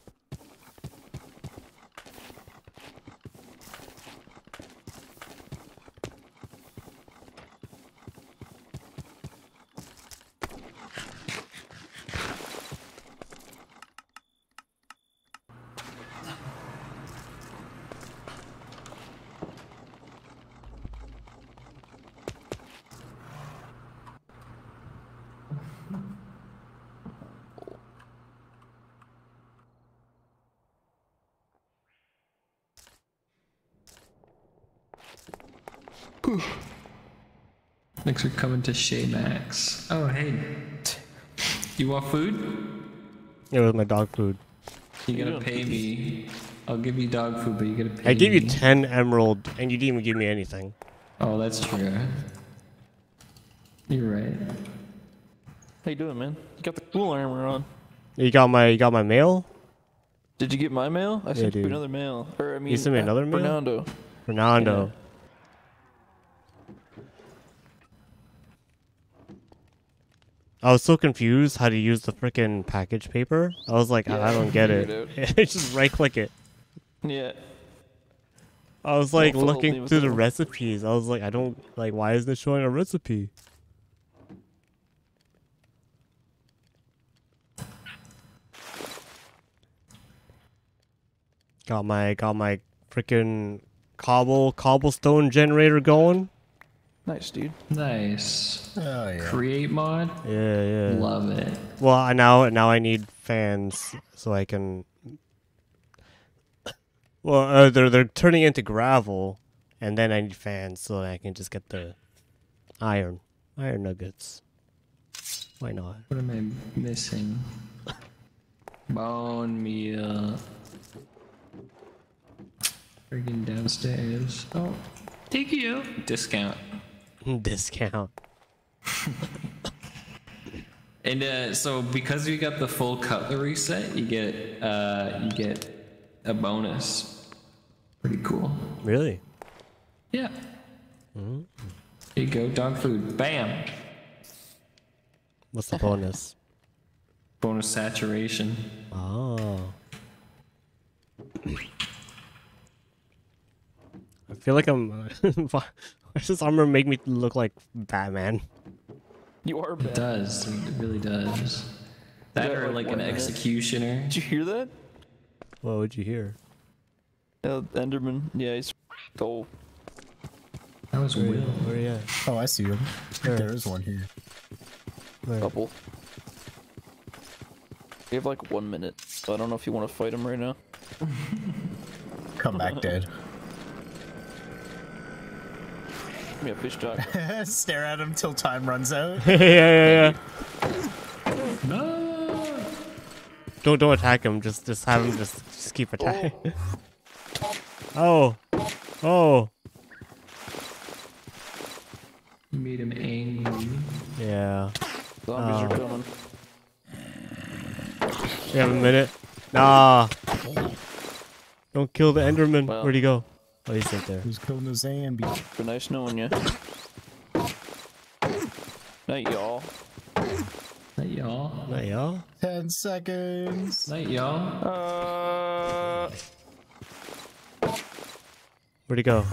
Thanks for coming to Shaymax. Oh, hey. You want food? Yeah, with my dog food. You gotta pay me. I'll give you dog food, but you gotta pay I gave you me. 10 emerald, and you didn't even give me anything. Oh, that's true. You're right. How you doing, man? You got the cool armor on. You got my mail? Did you get my mail? I sent you dude. another mail. Or I mean, sent me another mail? Fernando. Fernando. I was so confused how to use the freaking package paper. I was like, Yeah, I don't get figured it. Just right click it. Yeah. I was like Well, looking leave it through the there. recipes. I was like, I don't like, why isn't it showing a recipe? Got my freaking cobblestone generator going. Nice, dude. Nice. Oh yeah. Create mod? Yeah. Love it. Well, now I need fans so I can. Well, they're turning into gravel, and then I need fans so that I can just get the iron, Iron nuggets. Why not? What am I missing? Bone meal. Friggin' downstairs. Oh, thank you. Discount. Discount. And so because you got the full cutlery set, you get a bonus. Pretty cool. Really? Yeah. Here you go, dog food. Bam. What's the bonus? Bonus saturation. Oh. I feel like I'm. Why does this armor make me look like Batman? You are It bad. does. It really does. That Yeah, or like an what? executioner. Did you hear that? What would you hear? Enderman. Yeah, he's. Oh, That was Where, Will. where are you at? Oh, I see him. Where? There is one here. Where? couple. We have like 1 minute, so I don't know if you want to fight him right now. Come back dead. Give me a fish talk. Stare at him till time runs out. Yeah. No. Don't attack him. Just have him. Just keep attacking. Oh. Oh. You made him angry. Yeah. Zombies are coming. You have a minute. Nah. Don't kill the Enderman. Well. Where'd he go? Oh, he's right there. Who's killing the zombie? Been nice knowing you. Night, y'all. Night, y'all. Not y'all. 10 seconds. Night, y'all. Where'd he go?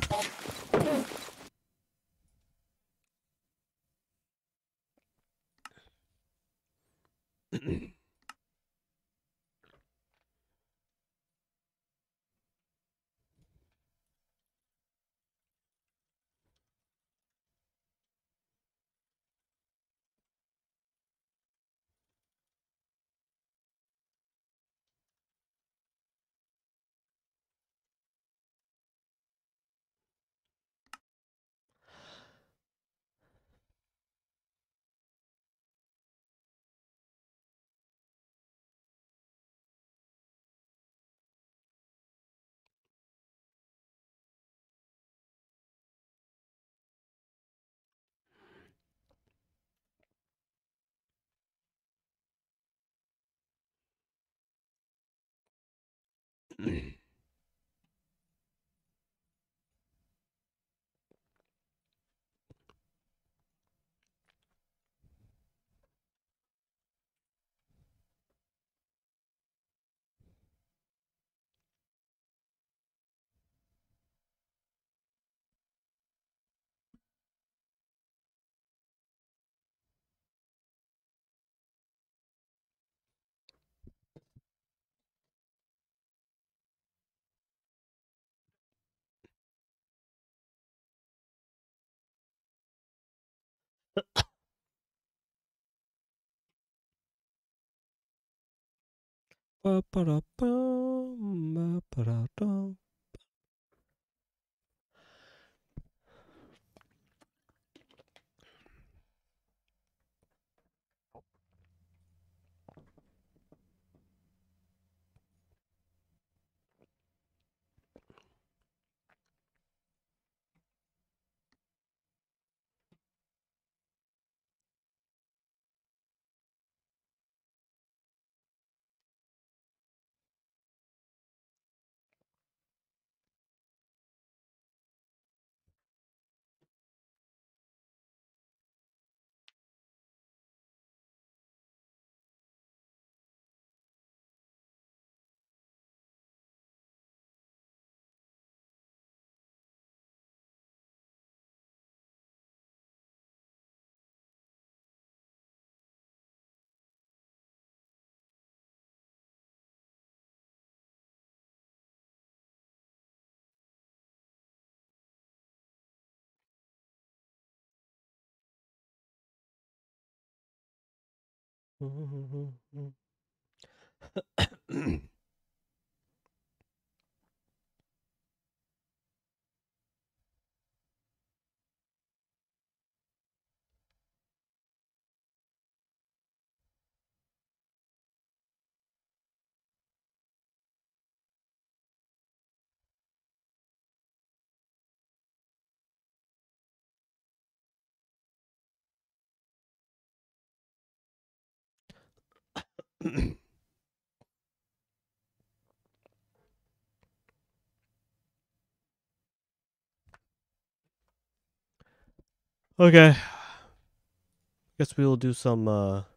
Ba-ba-da-bum, ba-ba-da-dum. Okay. Guess we will do some